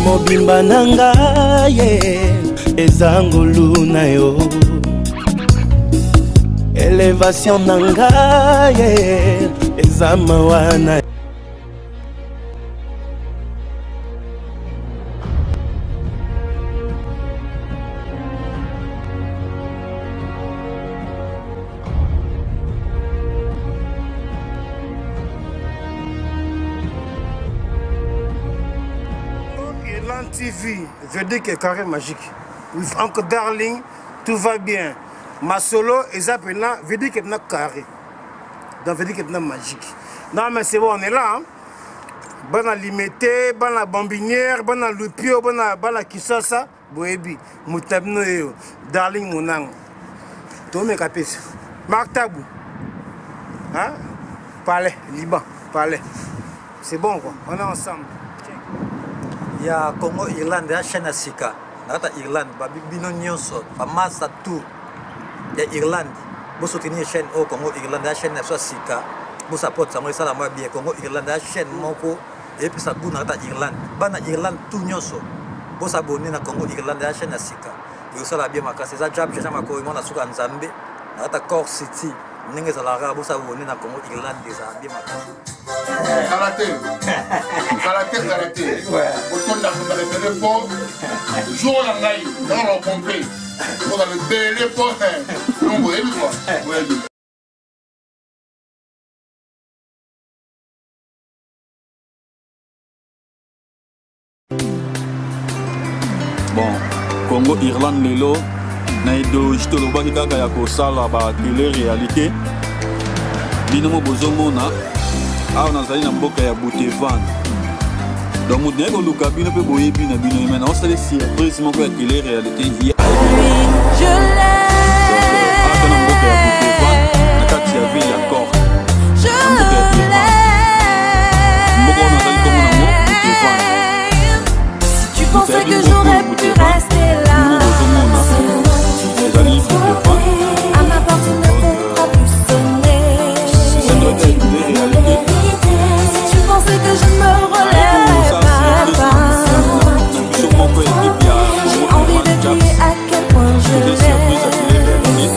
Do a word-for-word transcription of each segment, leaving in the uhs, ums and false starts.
mobimba na ngai eza ngolu na yo elevation na ngai eza mawa na yo. T V, je dis que carré magique. With Uncle Darling, tout va bien. Ma solo, et ça, je dis que c'est carré. Donc, je dis que c'est magique. Non, mais c'est bon, on est là. Hein? Bon à limiter, bon à bambinière, bon à lupio, bon à bon à kisasa, boebi, mutabno yo, Darling monang. Tout mes capes. Marc Tabou. Hein? Palais, Liban, palais. C'est bon quoi, on est ensemble. Il y a Congo Irlande ya chaîne Sika nata Irlande ba bino nyonso ba masa tout ya Irlande bo soutenir chaîne au Congo Irlande ya chaîne so Sika bo support ça moi ça la moi bien Congo Irlande ya chaîne moko et puis ça goût nata Irlande bana Irlande tout nyonso bo s'abonner na Congo Irlande ya chaîne Sika et ça la bien makasi ça job je chama ko mona suka Nzambe nata Cork City ninge za la ra bo s'abonner na Congo Irlande des bien makasi. Karaté, karaté, karaté. Autant dans le téléphone, jour en aïe, dans le pompé, dans le téléphone, non, vous voyez quoi? Bon, Congo, Irlande, Lelo, Naïdo, je te le vois qui a ko sala ba télé-réalité. Binomo bozomona. Ah, on a zali na mboka ya Butevan. Donc on dirait que le cabine peut boyer bien na bino mais on se laisse surprise mon quoi télé réalité hier. Je l'aime. Ah, dans mboka ya Butevan, na kati ya ville ya Cork. Je l'aime. Mboka on a zali comme na mboka Butevan. Si tu pensais que j'aurais pu rester là. Zali Butevan. À ma porte ne fera plus sonner. Ça doit être télé réalité. Que je me relève pas. J'ai envie de crier à quel point je l'aime.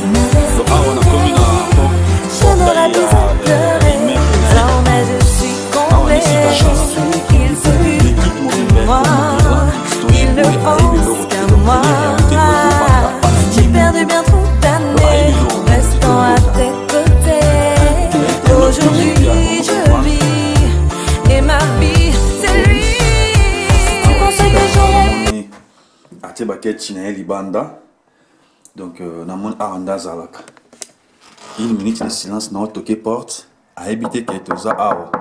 Je n'aurais plus à pleurer. Désormais je suis comblée. Il s'occupe de moi. Il ne pense qu'à moi. J'ai perdu bien trop d'années restant à tes côtés. Aujourd'hui je vis. Et ma vie, c'est lui. Tu pensais que j'aurais. Ate baket chinae libanda. Donc, euh, namon aranda zalaka. Une minute de silence, non, toqué porte. A habité Ketoza Awa.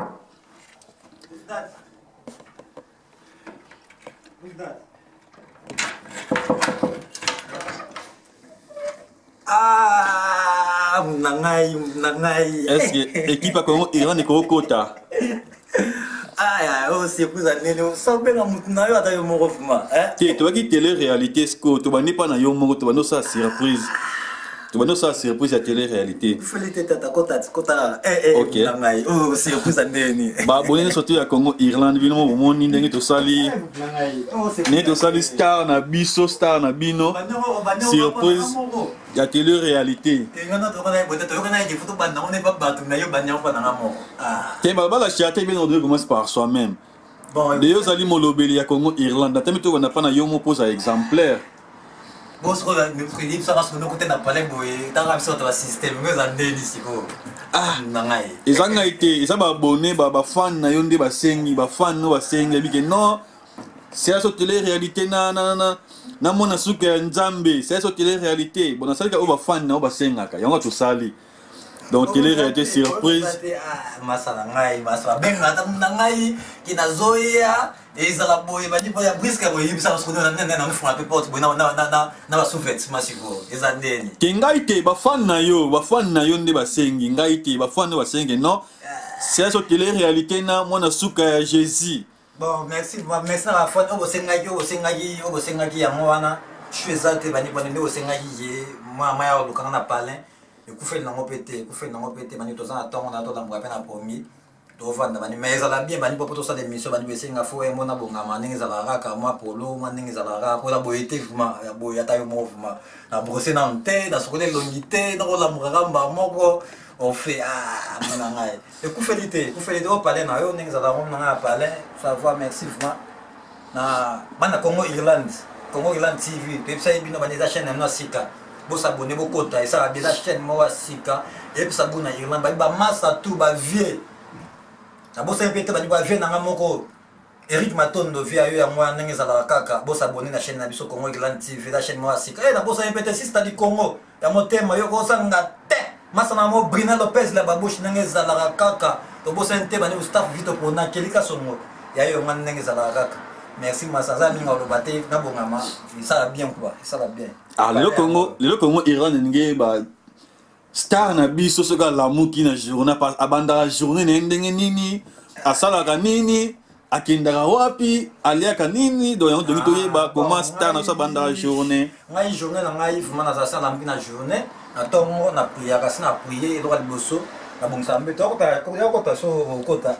Ah, nangai, nangai. Est-ce que l'équipe a comment Iran et Kota? Ah, oh, c'est plus années, ça fait un mouton à yo mon refuma. Tu vois qui télé-réalité, ce que tu vas pas na yo mon, tu vas nous ça surprise. Tu vas nous ça surprise à télé-réalité. Il faut les têtes à côté, côté. Eh, eh, nangai. Oh, c'est plus années. Bah, bonne surtout à Congo, Irlande, vino au monde, n'engue to sali. N'engue to sali star na biso, star na bino. Surprise. Il y a télé-réalité. Tiens, la chiate bien on commence par soi-même. D'ailleurs, Zali Molobeli à Congo, Irlande. T'as mis tout on a pas na yo mo pose exemplaire. Bon, ce qu'on a nous crédit ça parce que nous côté na palais boy, dans la sorte de système, mais en délire ici quoi. Ah, nangai. Et ça a été, ça ba abonné, ba ba fan na yonde ba sengi, ba fan no ba sengi, bi que non. C'est la télé-réalité na na na na mona suka Nzambe, c'est la télé-réalité. Bon, ça veut dire qu'on va fan na ba senga ka, yanga to sali. Donc télé-réalité surprise. Ah, masala ngai, masala ben ngata nangai kina zoya, et ça la boy ba ni ba briska boy, bisa parce que na na na on fera porte, boy na na na na na ba soufet masiko. Eza ndeni. Ke ngai te ba fan na yo, ba fan na yo nde ba sengi, ngai te ba fan na ba sengi, non. C'est la télé-réalité na mona suka Jésus. Bon, merci, merci à la fois. Au Sengagi, au Sengagi, au Sengagi, à moi, je suis exalté, au Sengagi, moi, moi, le canard n'a pas l'un. Et vous faites non pété, vous faites non pété, mais nous sommes en attendant, on attend dans le rappel à promis. tovanda bani mais ezala bien bani popo tosala émission bani besenga fo emona bongama ndenge ezalaka kaka mwa polo mwa ndenge ezalaka mpona boye te vraimen ya boye ata yo moko vraimen na brose na te na sokoli elongi te nakolamukaka mba moko ofe mona ngai ekufeli te ekufeli te opale na yo ndenge ezalaka ngo na ngai apale savoir merci vraimen na bana Congo Irlande Congo Irlande T V toyebisa ye bino bani eza chaîne yano ya sika bosabone bokota esala bien eza chaîne moko ya sika eyebisa bino na Irlande bayi bamasa tu bavie na bosa mpete bani bavie nanga moko Eric Matondo via yo ya mwa ndenge ezalaka kaka bosabone na chaîne na biso Congo Irlande T V eza chaîne moko ya sika na bosa mpete sista di Congo ya motema yo kosanga te masa na mo Brina Lopez la babushi ndenge ezalaka kaka tobosa nte bani staff vito pona kelika songo ya yo nga ndenge ezalaka kaka. Merci Massaza minga olobate na bongama ça bien quoi ça va bien ah le Congo le Congo Iran ndenge ba star na biso soka lamuki na journée pas abanda journée ndenge nini asalaka nini akindaka wapi aliaka nini donc on donne toyeba comment star na so banda journée ngai journée na ngai vraiment na ça lamuki na journée na tongo na priya kasi na prier droit liboso na bongsa mbeto ko ta ko ta so ko ta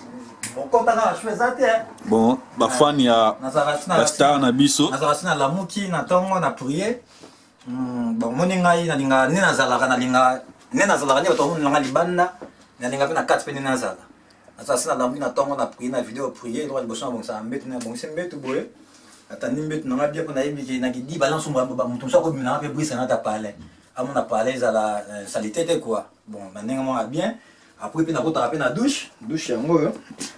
bon bafani ya star na biso nazalaka na lamuki na ntongo na prier bon moni ngai nalinga nde nazalaka nalinga nde nazalaka nde bato bamonelanga libanda nalinga mpe na kati mpe nde nazala nazalaka na lamuki na ntongo na prier na video prier droit liboso na bongisa mbetu na bongisi mbetu boye atandi mbetu nanga bien mpo nayebiki nakidi balance moto mosu akobimelanga mpe brise nata pale amona pale ezala salite te quoi bon bandenge moko bien après mpe nakotaka mpe na douche douche yango oyo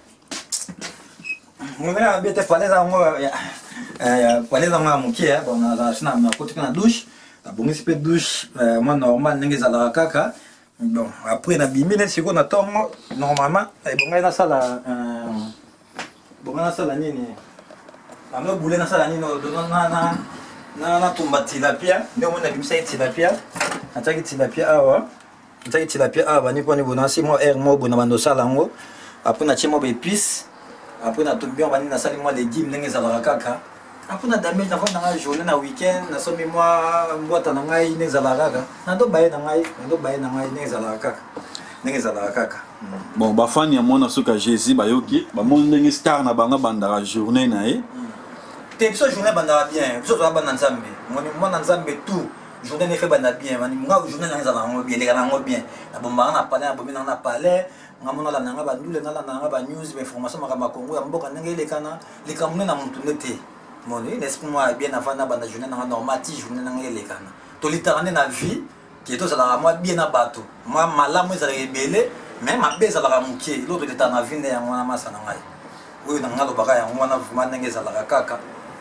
mwana bete pale za ngo ya pale za ngo mukie bon na sina na koti na douche na bongisi pe douche moi normal ndenge za kaka bon après na bimine siko na tongo normalement bonga na sala bonga na sala nini ando bule na sala nini na na na na tumba tilapia ndio mwana bimisa tilapia ataki tilapia awa ataki tilapia awa ni poni bonasi mo air mo bona bando sala ngo après na chimo be épices après na tumbi on va ni na sali moi légumes ndenge ezalaka kaka après na damage na fona na journée na week-end na somi moi mbota na ngai ndenge ezalaka kaka na do baye na ngai na do baye na ngai ndenge ezalaka kaka ndenge ezalaka kaka bon bafani ya mona soka Jésus bayoki bamoni ndenge star na banga bandaka journée na ye te biso journée bandaka bien biso toza bana nzambe moni mwana nzambe tout journée ne fait bana bien mani nga journée na ezalaka ngo bien lekana ngo bien na bomba na palais na bomina na palais ngamona la nanga bandule na la nanga ba news information makamba Congo ya mboka ndenge elekana likamune na muntu nete moni l'esprit moi bien avant na banda journée na normal ti journée na elekana to littéralement na vie qui to ça moi bien na bato moi malamu ezala ebele même abeza la mukie l'autre état na vie ya mwana masa na ngai oyo na ngalo baka ya mwana vraiment ndenge ezala kaka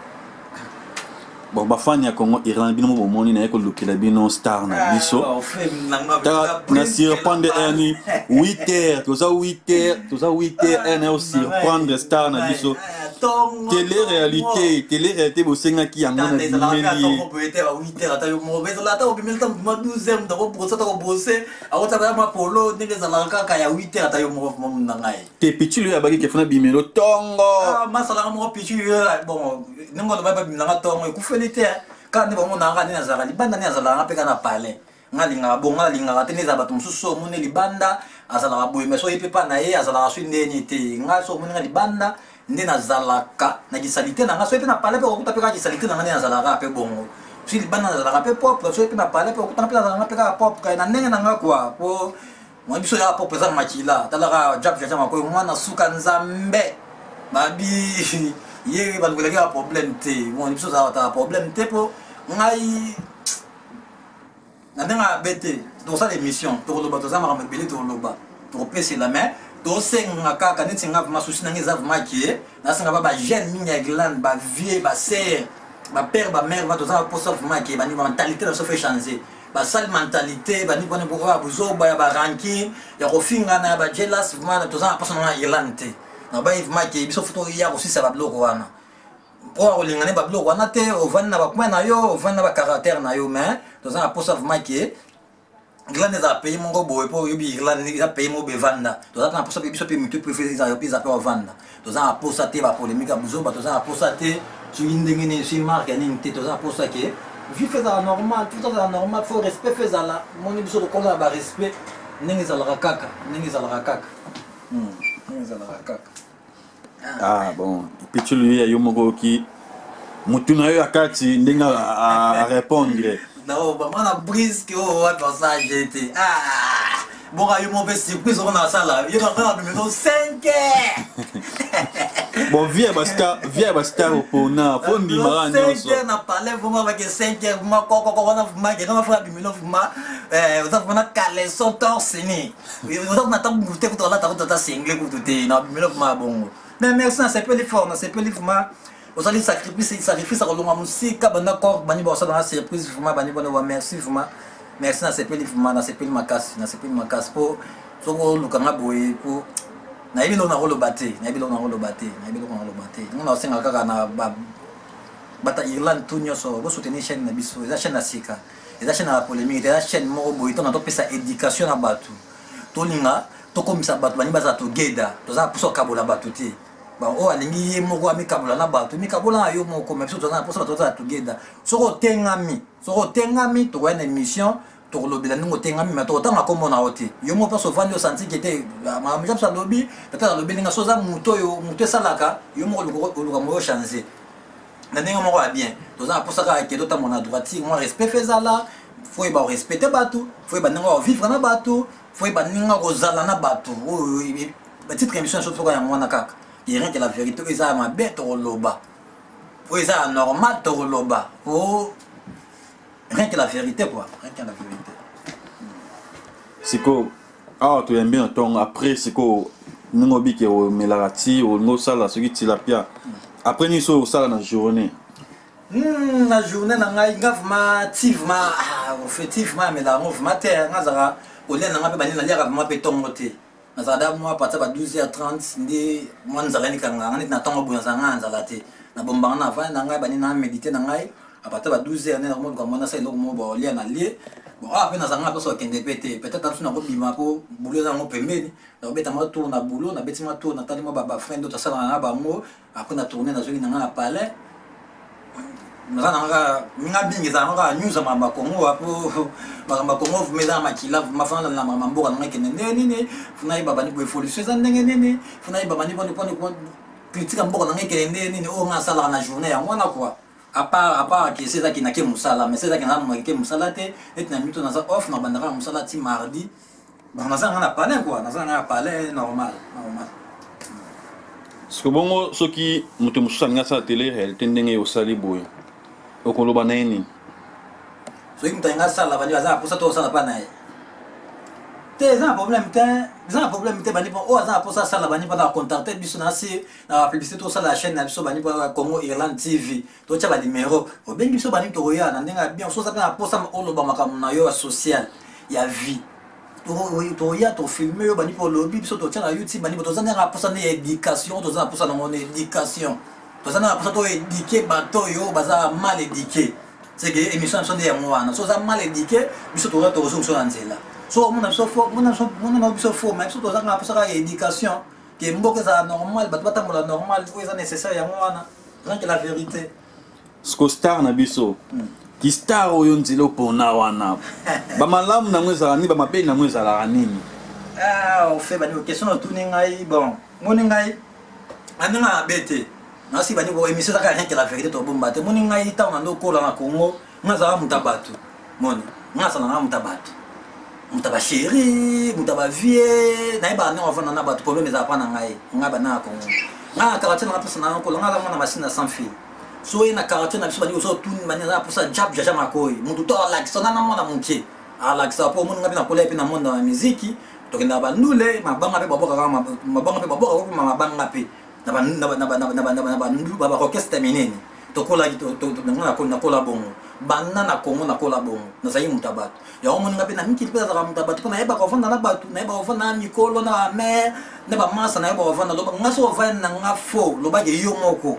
bon bafani ya Congo Irlande bino bomoni na yeko lukila bino star na biso na surprendre erni huit heures toza huit heures toza huit heures ene au surprendre star na biso télé réalité télé réalité bosenga ki yango na bimeli on peut être à huit heures ata yo mauvaise la ta obimeli ta ma douze heures ndako brosa ta ko bosser awota ba ma polo ndenge za la kaka ya huit heures ata yo mo na ngai te pichu ya baki ke fona bimelo tongo ah masala mo pichu bon ningo ba ba bimela tongo ikufeli quand on a un nazara libanda ni azala ngapeka na pale ngalinga bonga linga teneza bato mususu mone libanda azala boye meso ipepa na ye azala swinde ni te ngaso mone libanda nde nazalaka na gisalite na ngaso ipe na pale pe okuta pe ka gisalite na ngani azala ngape bongo si libanda azala ngape pop so ipe na pale pe okuta pe azala ngape ka pop ka na ndenge na ngakwa po mo biso ya pop za makila talaka jab jaja mako mwana suka nzambe babi ye balugela problème te mo biso za ta problème te po ngai nandanga bete donc ça l'émission to loba to za mara mbele to loba to pese la main to senga kaka neti nga ma souci nangi za makie na senga ba jeune minya glande ba vie ba sœur ba père ba mère va to za pour ça makie ba ni mentalité ça fait changer ba sale mentalité ba ni pone pour ba buzo ba ba ranking ya ko finga na ba jealous vraiment to za personne na Irlande na ba if makie biso photo ya aussi ça ba bloko wana pour olingane ba bloko wana te ovana ba kwa na yo ovana ba caractère na yo mais to za pour ça makie Irlande za pays mongo boy po yobi Irlande za pays mo bevanda to za na pour ça biso pe mutu préféré za yo pisa pe ovanda to za pour ça te ba polémique buzo ba to za pour ça te tu indenge ni si marque ni te to za pour ça que vie fait ça normal tout ça normal faut respect fait ça là mon biso ko na ba respect ningi za la kaka ningi za la kaka hmm Ah bon, puis tu lui as eu mon qui Mutuna yo akati ndinga à répondre. Non, bah moi la brise que on va faire ça j'étais. Ah. Bon, il m'a fait surprise on a ça là. Il va faire numéro cinq. Bon, viens basta, viens basta au pona, faut ndi mara nyonso. cinq na parler vraiment avec cinq, vraiment quoi quoi quoi on a vraiment on va faire numéro vraiment euh vous avez vraiment calé son torse ni. Vous avez n'attend goûter pour la ta ta single pour tout na numéro vraiment bon. Mais merci c'est peu l'effort, c'est peu l'effort. Vous allez sacrifier, sacrifier ça dans la musique, bana corps, bani bossa dans la surprise, vraiment bani bon merci vraiment. Merci na sepeli vraiment na sepeli makasi, na sepeli makasi pour soko lukanga boye pour na yebilo na rolo baté, na yebilo na rolo baté, na yebilo na rolo baté. Nous na senga kaka na bata Irlande tout nyoso, bo soutenir chaîne na biso, eza chaîne na sika. Eza chaîne na polémique, eza chaîne moko boye to na to pesa éducation na batu. To linga to komisa batu bani baza to geda, to za puso kabola batu te. Ba o alingi moko amikabula na bato mikabula yo moko même so na posa to za together soko tengami soko tengami to wana émission to lobela ningo tengami mais to tanga kombo na hote yo mo paso vandi senti que te ma mjap sa lobby peut-être lobby ninga soza muto yo muto salaka yo mo luka mo changer na ninga mo va bien to za posa ka ke to ta mona droite moi respect fezala faut ba respecter bato faut ba ninga vivre na bato faut ba ninga ko zala na bato petite émission so to ka ya mwana kaka. Il y a rien que la vérité, ils ont ma bête au loba. Ils ont normal au loba. Rien que la vérité, quoi. Rien que la vérité. C'est que, ah, tu aimes bien ton après, c'est que, nous avons dit que Melarati, ou nous sommes ce qui est la pia. Après, nous sommes au dans la journée. Hum, la journée, nous avons tivement, effectivement, mais la mauvaise matière, nous avons, au lieu de nous avons fait ton côté. Nazada moi partir à douze heures trente ndi moi nzalani kanga ngani na tongo buya zanga nzalate na bomba na va na ngai bani na méditer na ngai à partir à douze heures na mo ko mona sai loko mo bo lia na lie bon après na zanga paso kende pété peut-être na ko bima ko boulot na mo pembeni na beta ma tour na boulot na beti ma tour na tali mo baba friend to sala na ba mo après na tourner na zoli na nga palais na nga minga bingi za nga news ma ba kongo apo ba ba kongo vumela makila mafana na mama mboka na ngeke nene nene funa iba bani bo evolution za ndenge nene funa iba bani boni poni ko critique mboka na ngeke nene nene o nga sala na journée ya mwana quoi à part à part que c'est ça qui na ke musala mais c'est ça qui na mo ke musala te et na mito na za off na bandara musala ti mardi ba na za nga na palais quoi na za nga palais normal normal. Ce que bon ce qui mutu musala nga sa télé elle tendenge au saliboy okoloba nini so yimta nga sala bani baza posa to sala pa nae te za problème te za problème te bani o za posa sala bani pa na contacter biso na si na publicité to sala chaîne na biso bani pa Congo Irlande T V to cha ba numéro o bengi biso bani to ya na ndenga bien so za na posa oloba makamu na yo social ya vie to to ya to filmer yo bani po lobby biso to cha na YouTube bani to za na posa na éducation to za posa na mon éducation. Parce que nous avons éduqué bateau yo baza mal éduqué. C'est que émission sont des mois. So ça mal éduqué, biso to to so so nzela. So mon so fo mon so mon na biso fo mais so to za na posa éducation que mboka za normal bato batamola normal ou est nécessaire ya mwana. Rien que la vérité. Ce que star na biso. Ki star oyo nzelo pona wana. Ba malamu na mweza ni ba mabe na mweza la nini. Ah, on fait ba ni question na tout ngai bon. Mon ngai ananga bete. Nasi bani bo émission ça rien que la vérité to bomba te moni ngai ta na ndoko la na Congo ngaza mutabatu moni ngasa na mutabatu mutaba chéri mutaba vie na ba na ofana na batu problème za pa na ngai ngaba na Congo nga karate na pesa na ko ngaza mona machine sans fil so ina karate na biso bani so tout mani za posa jab jaja makoi mutu to like so na na mona munke ala kisa po moni ngabi na kola pe na monde na muziki to kenda bandule mabanga pe baboka kama mabanga pe baboka ko mabanga pe na ba na ba na ba na ba na ba na ba ndu ba ba orchestre minene to kola to to na ko na kola bongo banna na Congo na kola bongo na sayi mutabato ya omo nga pe na miki pesa za mutabato na eba ko fanda na batu na eba ko fanda mikolo na mer na ba masa na eba ko fanda lo nga so vana nga fo lo ba ke yo moko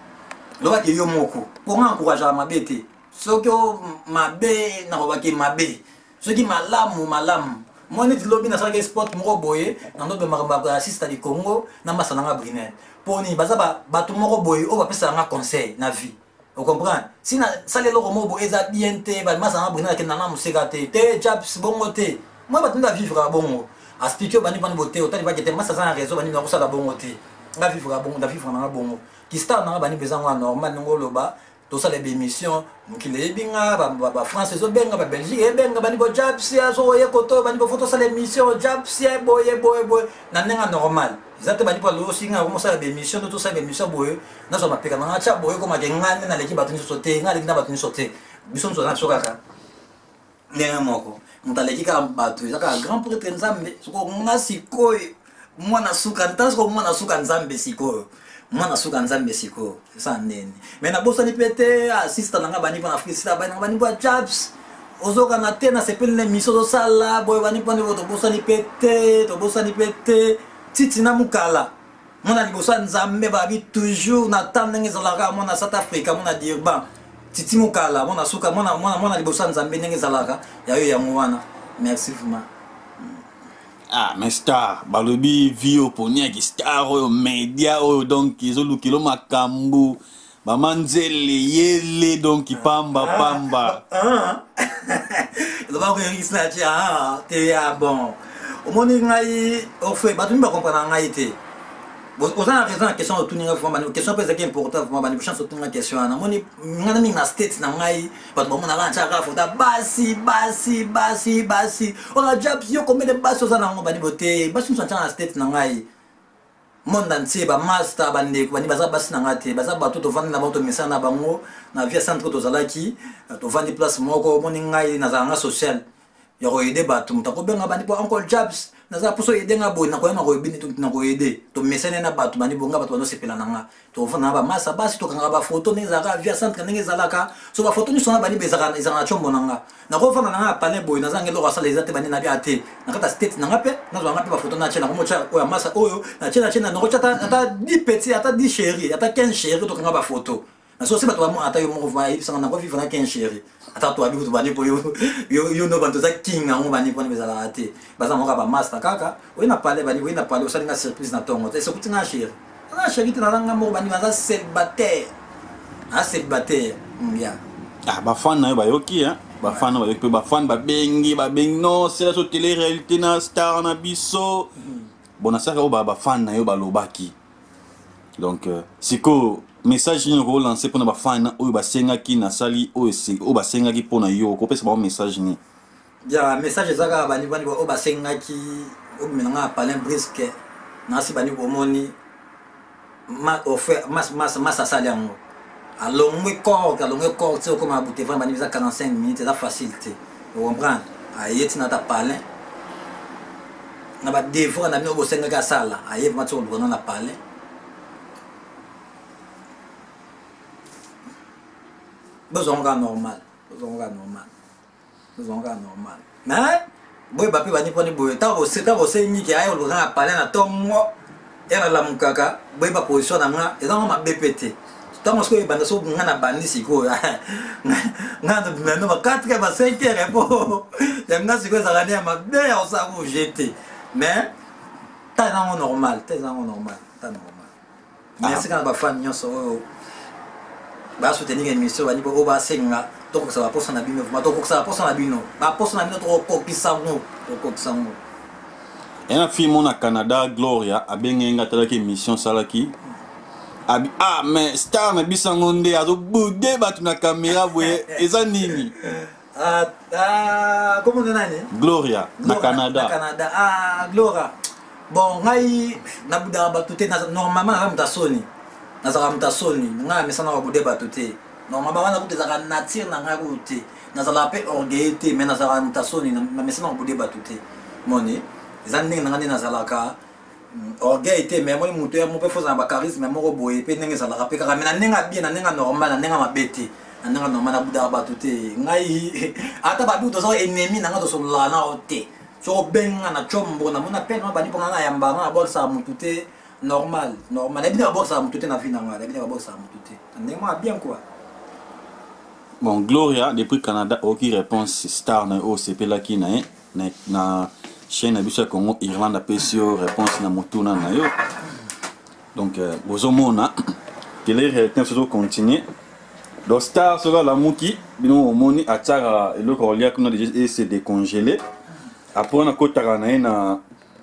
lo ba ke yo moko ko nga encourage mabete soko mabe na ko ba ke mabe soki malamu malamu moi net lobby na saka sport moko boye na ndo be makamba assista di Congo na masana nga Brinel poni baza ba batu moko boye o ba pesa nga conseil na vie vous comprenez si na sale loko mo bo eza bien te ba masana nga Brinel ke na na musika te te chaps bongo te moi ba tunda vivre bongo expliquer bani bani boté autant va que te massa ça réseau bani na ça la bongo te nga vivre bon da vivre na bongo qui star na bani besoin normal ngolo ba to ça les émissions mukile binga ba ba France zo benga ba Belgique e benga bani bo japsia so ye koto bani bo photo ça les émissions japsia boye boye boye na nenga normal zate bani pa lo singa ko ça les émissions to ça les émissions boye na so mapeka na cha boye ko ma ngani na leki batuni sote ngali na batuni sote biso nzo na sokaka nenga moko mutaleki ka batu zaka grand prêtre nzambe soko ngasi koy mwana suka ntasko mwana suka nzambe siko mwana suka nzambe siko ça nene mais na bosa ni pété assista nanga bani pa Afrique sita bani bani ba jobs ozoka na tena sepele na miso zo sala boy bani pa ni to bosa ni pété to bosa ni pété titi na mukala mwana libosa nzambe ba bi toujours na tandenge zalaka mwana South Africa mwana dirban titi mukala mwana suka mwana mwana mwana libosa nzambe ndenge zalaka ya yo ya mwana merci vraiment. Ah, mais star, balobi vio ponia ki star oyo media oyo donc izo lukilo makambu bamanzele yele donc pamba pamba. Ah. Le ba ko yisna ti ah te ya bon. O moni ngai o fait ba tumi ba comprendre ngai te. Bon, on a raison la question de tout ninga fama ni question pesa qui important fama bani chance de tout ninga question na moni ngana mi na state na ngai ba ba mona la chaka fota basi basi basi basi on a job yo comme de basi za na bani bote basi nous na state na ngai monde entier ba master bande bani baza basi na ngate baza ba to to vandi na ba to mesa na bango na via centre to zalaki to vandi place moko moni ngai na za nga social ya ko aider ba to mutako benga bani po encore jobs naza poso aider nga boy na ko na ko bini to na ko aider to mesene na ba to bani bonga ba to no sepela na nga to vana ba masa basi to kanga ba photo ne za via centre ndenge zalaka so ba photo ni sona bani bezaka izana chombo na nga na ko vana na nga pale boy na za ngelo ka sala izate bani na bi ate na kata state na nga pe na zo nga pe ba photo na chena ko mocha o masa oyo na chena chena no chata ata dix petit ata dix chéri ata quinze chéri to kanga ba photo na so se ba to ba mo ata yo mo va ibisa na ko vivre na quinze chéri ata to abi to bani po yo yo yo no bantu za king na mo bani po ni bezala ate baza mo ka ba master kaka o ina pale bani o ina pale o salinga surprise na tongo te se kutinga chéri na chéri te na nga mo bani baza célibataire a célibataire mbia Ah, ba fan na yo ba yoki hein ba fan na ba yoki ba fan ba bengi ba bengi non c'est la so télé réalité na star na biso bon na saka o ba ba fan na yo ba lobaki donc euh, siko message ni ko lancer pour na ba fan o ba senga ki na sali o se o ba senga ki pour na yo ko pesa ba message ni ya message zaka bani bani o ba senga ki o menanga palin brisque na si bani ko moni ma o fait mas mas mas sali yango alors moi corps alors moi corps tu comme abouté vraiment bani za quarante-cinq minutes c'est facilité tu comprends ayeti na ta palin na ba devant na mi o senga ka sala ayeti ma tu ko na palin besoin ga normal besoin ga normal besoin ga normal mais boy bapi bani poni boy ta o se ta o se ni ki ayo lo ga pale na tongo era la mukaka boy ba position na nga eza ma B P T tango sko ibanda so nga na bandi siko nga na no ba quatre ka ba cinq heures po ya nga siko za gania ma be o sa ku jeter mais ta na normal ta na normal ta normal merci quand ba fan nyoso ba soutenir émission bani po ba senga to ko sa posa na bino ma to ko sa posa na bino ba posa na bino to ko kisango to ko kisango ena film na Canada Gloria abengenga talaki émission salaki abi ah mais star na bisango nde azo bude batu na caméra boye eza nini ah ah comment on nani Gloria na Canada na Canada ah Gloria bon ngai na buda batu te normalement na mutasoni na zaka mutasoni nga mesana ko bude batu te normalement wana ko zaka nature na nga ko te na zala pe orgueil mais na zaka mutasoni na mesana ko bude batu te moni zanding na ngani na zala ka orgueil te mais moi muto ya mo pe foza ba charisme mo ko boye pe ndenge zala ka pe ka mena nenga bien na nenga normal na nenga mabete na nenga normal na buda batu te ngai ata ba du to so ennemi na nga to so la na ote so benga na chombo na mona pe no bani po na yamba na bo sa mutu te normal normal et bien boxe à tout na vie normal et bien boxe à tout ndemo bien quoi bon Gloria depuis Canada aucune réponse star na O C P la ki na na na chaîne na biso Congo Irlande P C O réponse na motuna na yo donc euh, bozomona télé réalité so continuer donc star sera la muki bino omoni atara eloko lia kuna déjà et c'est décongelé après on a kotaka na na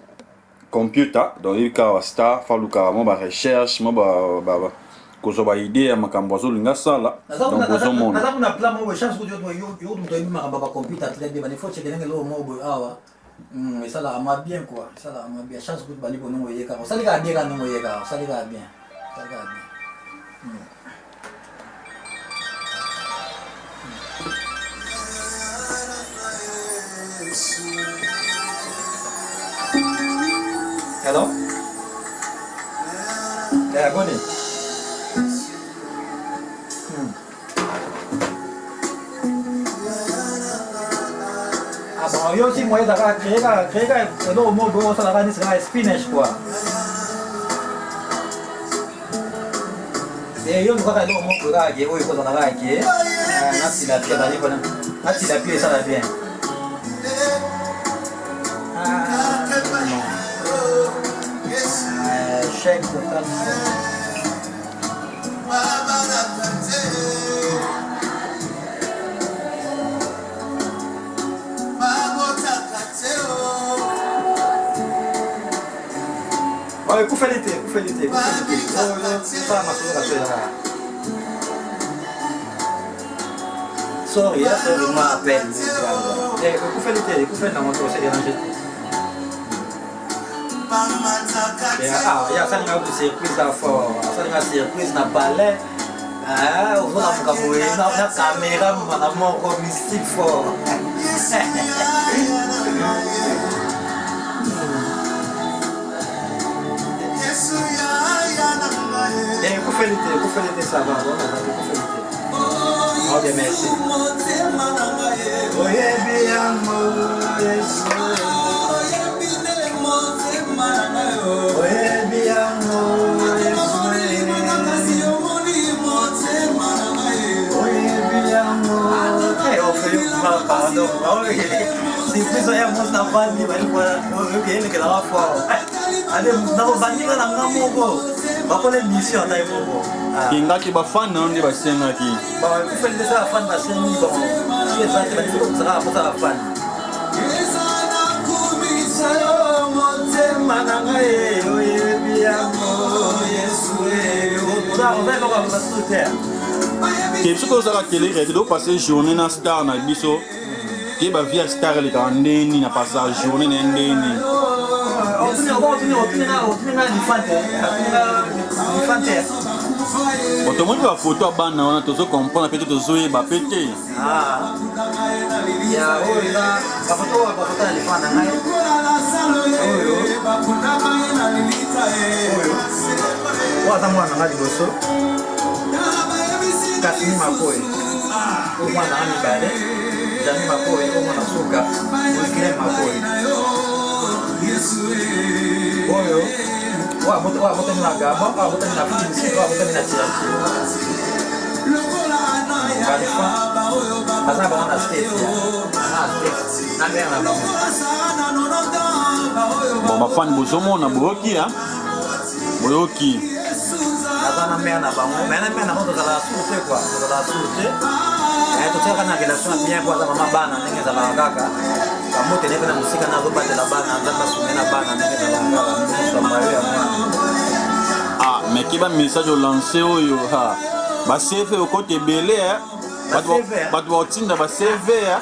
computer donc il ka star falu ka mo ba recherche mo ba ba ko ba idée ya makambo zo linga sala donc bozo mona na na plan mo chance ko yo yo mo to ma ba computer très bien il faut checker ngelo mo bo awa mm ça là ma bien quoi ça là ma bien chance ko ba ni bono ye ka ça liga bien ka no ye ka ça liga bien ça liga bien hello yeah go ni ah bon yo si moi ça va créer ça créer ça no mo go ça va ni ça spinach quoi et yo ngaka no mo go ga ge o ko ça va ge na si la pia bali kona na si la pia ça va bien chèque total. Ouais, vous faites l'été, vous faites l'été, vous faites l'été. Ça, ma soeur, là. Sorry, sorry, moi, à peine. Vous faites l'été, vous faites la moto, c'est dérangé. Ah, il y a ça une surprise à fort, ça une surprise na balai. Ah, on va pas voir na caméra, na mon mystique fort. Et vous faites l'été, vous faites l'été ça va, vous faites l'été. Ok, merci. Oye bien Oye biamo Oye biamo Eh, ho fatto ma pardon. Si questo è un na bandi bali kwa no bien que la fois. Ade na bandi na ngamogo. Ba ko le mission na ibogo. Kinga ki ba fan na ndi ba senga ki. Ba ku fele sa fan ba sengi bon. Si ça te va dire que ça va ça fan. Ke biso kozala télé rete do passer journée na star na biso ke ba via star le ka ndeni na passer journée na ndeni otuni otuni otuni na otuni na infante infante otomoni ba photo bana wana tozo comprendre peut-être tozo yeba pété ah ya oya ba photo ba photo na infante ngai oyo oyo wa zamwa na ngadi boso kasi makoe o mwana ami bale jami makoe o mwana suka o kile makoe oyo wa moto wa moto na gaba wa moto na fiti si wa moto na tira kalifa asa ba na state ya ah state na mera na bon ba fan bozomo na boki ha boyoki na mère na bango mais na mère na moto za la sûreté quoi za la sûreté et to tsaka na relation bien kwa za mama bana ndenge za la kaka kama tene na musika na roba de la bana nzamba sumena bana ndenge za la kaka so mayo ya ah mais ki ba message o lancer oyo ha ba C V o côté belé hein ba ba ba tinda ba C V hein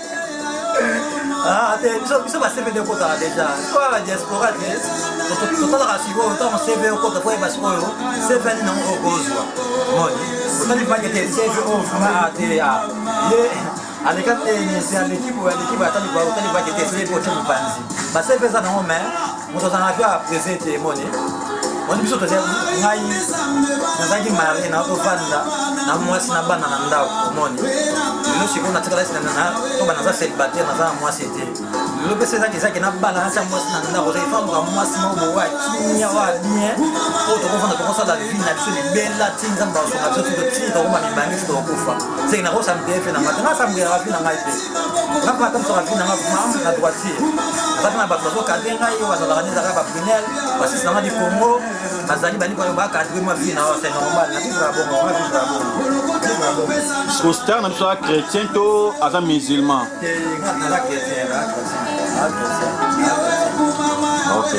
ah te biso biso ba C V de kota déjà quoi la diaspora te total rasiko autant C V au kota foi basiko C V ni na ogozwa moni otali pa que C V au fama ate a ye aleka ni c'est l'équipe ou l'équipe atali ba otali pa que C V au temu panzi ba C V za na mais moto za na via présenter moni moni biso to ngai nazaki mari na to vanda na mwasi na bana na ndao moni lelo siko na tikala sina na to bana za célibataire na za mwasi te lelo pesa za kizaki na bana na mwasi na ndao za femme ka mwasi mo mo wa kinya wa bien to to kofana to kosa la vie na biso ni bella tinza mba so na biso to ti to ko ma mibangi to ko fa c'est na ko sa mdefe na matanga sa mbira rafi na ngai te na pa tam so rafi na ngai ma na droitier za na ba to ka denga yo wa za la za ba pinel parce que na di Congo bazali bali ko ba ka tri ma vie na c'est normal na vivre bon on va vivre bon so star na biso chrétien to aza musulman ok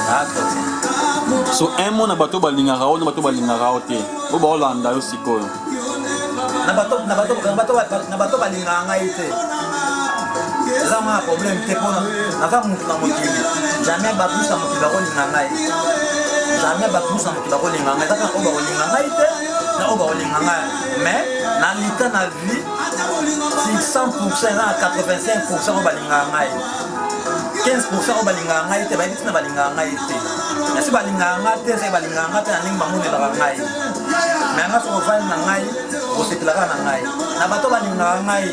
so un mot na bato balingaka o na bato balingaka o te o baolanda yo sikoyo na bato na bato na bato balingaka ngai te eza mwa problème te mpona naza mutu na mokili jamais bato nyonso na mokili bakolinga ngai jamais bato nyonso na mokili bakolinga ngai eza kaka oyo bakolinga ngai te na oyo bakolinga ngai mais na lita na vie cent pour cent eza na quatre-vingt-cinq pour cent oyo balingaka ngai quinze pour cent oyo balingaka ngai te bayebi tina balingaka ngai te nasi balingaka ngai te soki balingaka ngai te na ndenge bamonelaka ngai mais nga soki ovandi na ngai osepelaka na ngai na bato balingaka ngai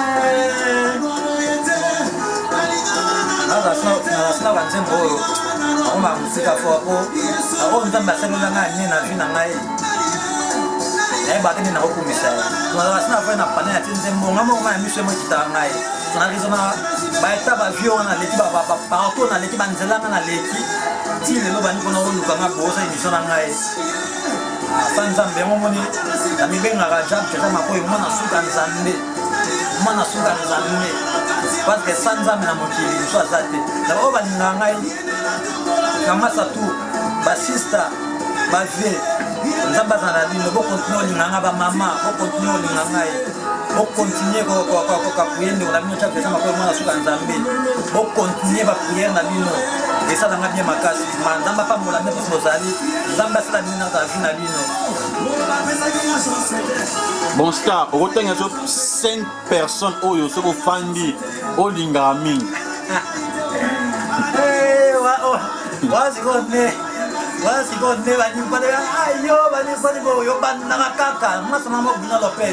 nazasina banzembo oyo akomaka mosika fo oyo nzambe asalelanga ngai na vi na ngai nayebaka nde nakokumisa ye nazasina fo na pane na ti nzembo nga moko ngai na miso emo ekitaka ngai narizona baeta bavio wana naleki partout naleki banzela nga naleki ti lelo bani mpona oluka nga bosa émission na ngai asa nzambe yango moni na mibengaka jab teza makoyi mwana suka nzambe mwana suka nzambe parce que sa nzambe na mokili mosu aza te na oyo balingaka ngai kamasa tu basista bavie nzambe aza na bino bokontinue olinga nga bamama bokontinue olinga ngai bokontinue kapuyendeko na bino jab teza makoyi mwana suka nzambe bokontinue bapriere na bino esalanga bien makasi ma nzambe apambola nde mposi bozali nzambe asala bino nakata vi na bino bon star okotanga so cinq personnes oyo soki ofandi olingaka mingi wasikone wasikone banimpane ayo banimpane boyo bandaka kaka masana mo Bruna Lopez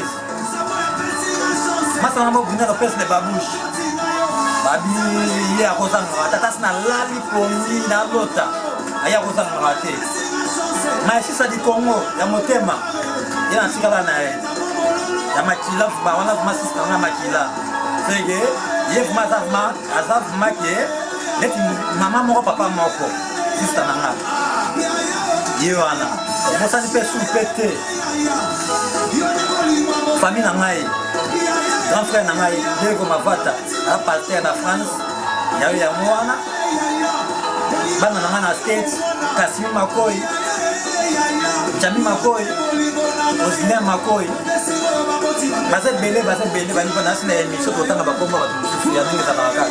masana mo Bruna Lopez le babouche babi ye akozangaka tata sina lali pongi na lota aye akozangaka te maesisa di Congo ya motema ye natikala na ye ya makila vuma wana vuma sista nga makila seke ye vuma aza vuma aza vuma ke neti mama moko papa moko sista na nga ye wana mosani mpe su mpe te famille na ngai grand frère na ngai Diego Mavata aza paster na France yayo yango wana bana na ngai na States Kasimi Makoyi Jami Makoyi Osilien Makoyi baza ebele baza ebele banipa nasi na émission totanga bakomba bato mosusu ya ndenge ezalaka kaka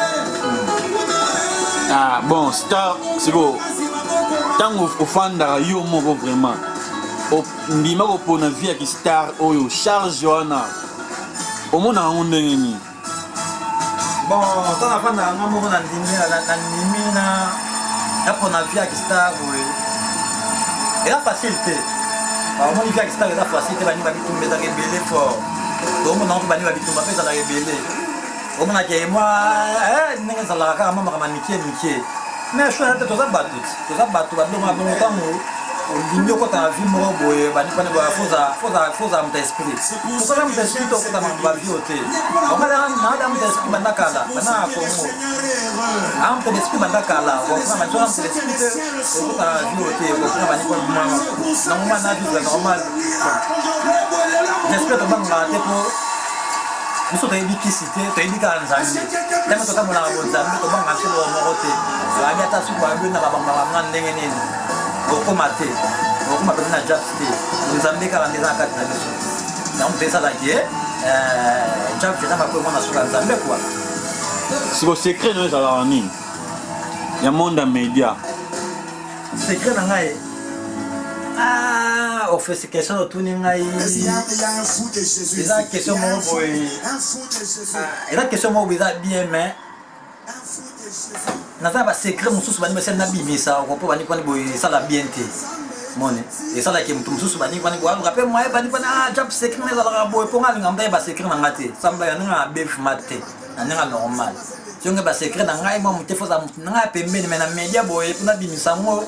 ah bon star siko ntango ofandaka yo moko vraiment ndima kopona vie ya kistar oyo charge wana omonaka ngo ndenge nini bon ntango afandaka nga moko na ndimi napona vie ya kistar oyo eza facile te omoni vie ya kistar eza facile te bani babitumba ezaka ebele fort omona mpe bani babitumba mpe ezalaka ebele omonake mwa ndenge ezalaka kaka mamaka mike mike mais choix te toza bato ti toza bato babiloko mabongo ntango olingi okota na vie moko boye banipane foza muta esprit tokoza muta esprit tokota bavio te naada muta esprit banda kala banaka kongo a muta esprit banda kala okona banitoka muta esprit te okota na vio te okona banipane mama nangoma na vivre normal j'espère tobangaka te po biso toyebi kisi te toyebi kaka nzambe ntango totambolaka bonzambe tobangaka nselo moko te abi ata suki babi na babangaka nga ndenge nini okoma te okoma pene na jabs te nzambe kaka nde eza na kati na biso yango mpe esalaki jabs eza makoyi mwana suka nzambe kua siko secret no ezalaka nini ya monde ya média secret na ngai ofesi question otuni ngai eza question moko boye eza question moko boye eza bien mais naza basecret mosusu bani basali nabimisa okopo bani kwani boye esala bien te mone esalaki motu mosusu bani kwani boaluka mpe mwaye bani kwani ah jab secret na ezalaka boye mpo nga alinga mta ye basecret na nga te samba ya ndenge na befma te na ndenge normal sionge basecret na ngai mwa mote foza motu na ngai pembeni me na media boye mpo nabimisa ngo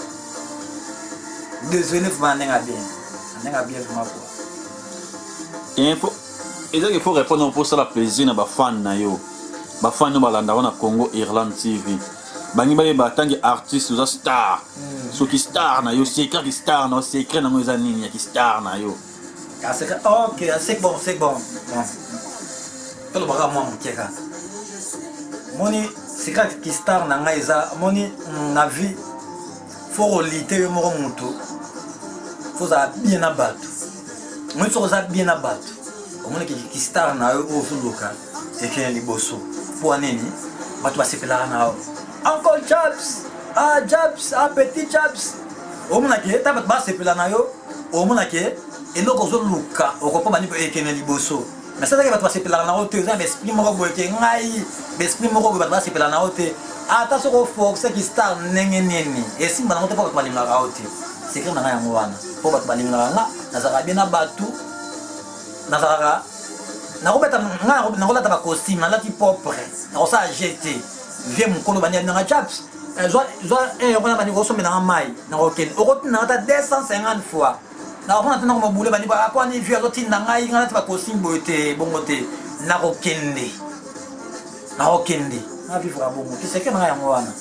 désolé vraiment ndenge bien ndenge bien vraiment quoi il faut il faut répondre pour ça la plaisir na bafan na yo bafan no balanda wana Congo Irlande T V bangi baye batangi artiste oza star soki star na yo secret ki star na secret na ngo eza nini ya ki star na yo ah c'est ok c'est bon c'est bon bon tolo baka moi mukeka moni secret qui star na ngai eza moni na vie faut liter moko mutu faut za bien na bato moi so za bien na bato omoni ki star na yo ofuluka ekene liboso po nini bato basepelaka na Uncle Jabs ah Jabs ah petit Jabs omona ke ta bato basepela na yo omona ke eloko ozoluka okopa bani ekene liboso mais ça que bato basepelaka na yo te eza esprit moko boye ke ngai esprit moko boye bato basepela na yo te ata soko force ki star ndenge nini esimba nango te mpo bato balingaka yo te secret na ngai yango wana mpo bato balingaka nga nazalaka bien na bato nazalaka nakobeta nga nakolata bacostume nalati propre nakosala jete vie mokolo bani nanga Jabs zwa eyokona bani kosombelanga mai nakokende okotinanga ta deux cent cinquante fois nakopona te nakomabule bani apo ani vie azotinda ngai nga nati bacostume boye te bongo te nakokende nakokende navivre bongo te secret na ngai yango wana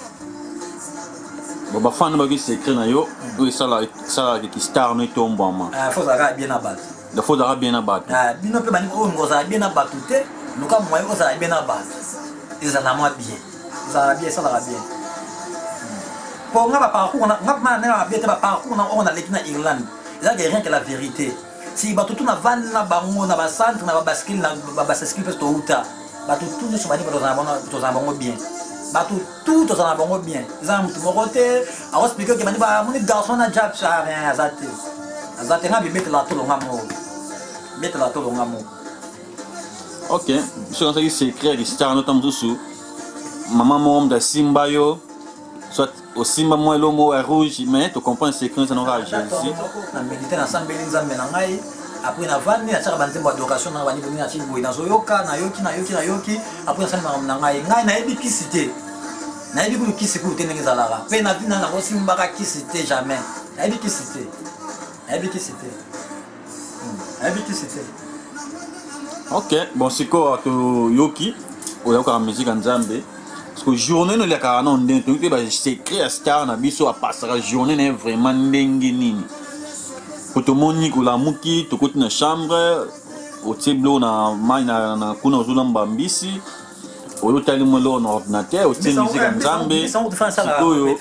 bafana baki secret na yo oyo esalaka kistar no etombwama fo zalaka bien na bato dafo ozalaka bien na bato bino mpe bani oyo ozala bien na bato te luka moye ozala bien na bato ezala mwa bien ezala bien esalaka bien po nga baparcours nga mpa nanga bien te baparcours na oyo naleki na Irlande ezalaka rien que la vérité si bato tu na vandi na bango na bacentre na babaskile na babaskile mpe touta bato tu nyonso bani tozala bango bien bato tu tozala bango bien eza na motu moko te akoexplike ke bani bamoni garçon na Jabs rien aza te aza te nga bibetela tolonga moko betela tolonga moko ok so nasaki secret ki star nota mosusu mama moko moto asimba yo soit osimba mwa elo moko ya rouge mais tocomprendre secret eza noka jésus na médite nasambeli nzambe na ngai apres navandi natiaka banzembo adoration na bani bongi nati boye nazoyoka nayoki nayoki nayoki apres nasali makambo na ngai ngai nayebi kisi te nayebi kulu kisi kulu te ndenge ezalaka mpe na vi na nakosimbaka kisi te jamais nayebi kisi te nayebi kisi te nayebi kisi te ok bon sikoyo toyoki oyokaka musique ya nzambe parce que journée no eliakaka na ndenge toyoki te basecret ya star na biso apasaka journée na ye vraiment ndenge nini po tomoni kolamuki tokoti na chambre otie biloko na mai na kuna ozolamba mbisi oyotali mwa eloko na ordinateur otie musique ya nzambe sikoyo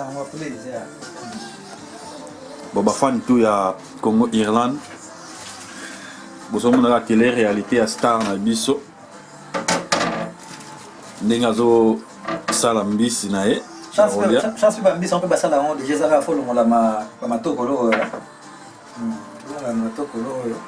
bon bafani to ya Congo Irlande bozomonaka tele réalité ya star na biso ndenge azosala mbisi na ye chance mpe bambisi mpe basala yango deja ezaka folongola bamatokolo oyo matokolo oyo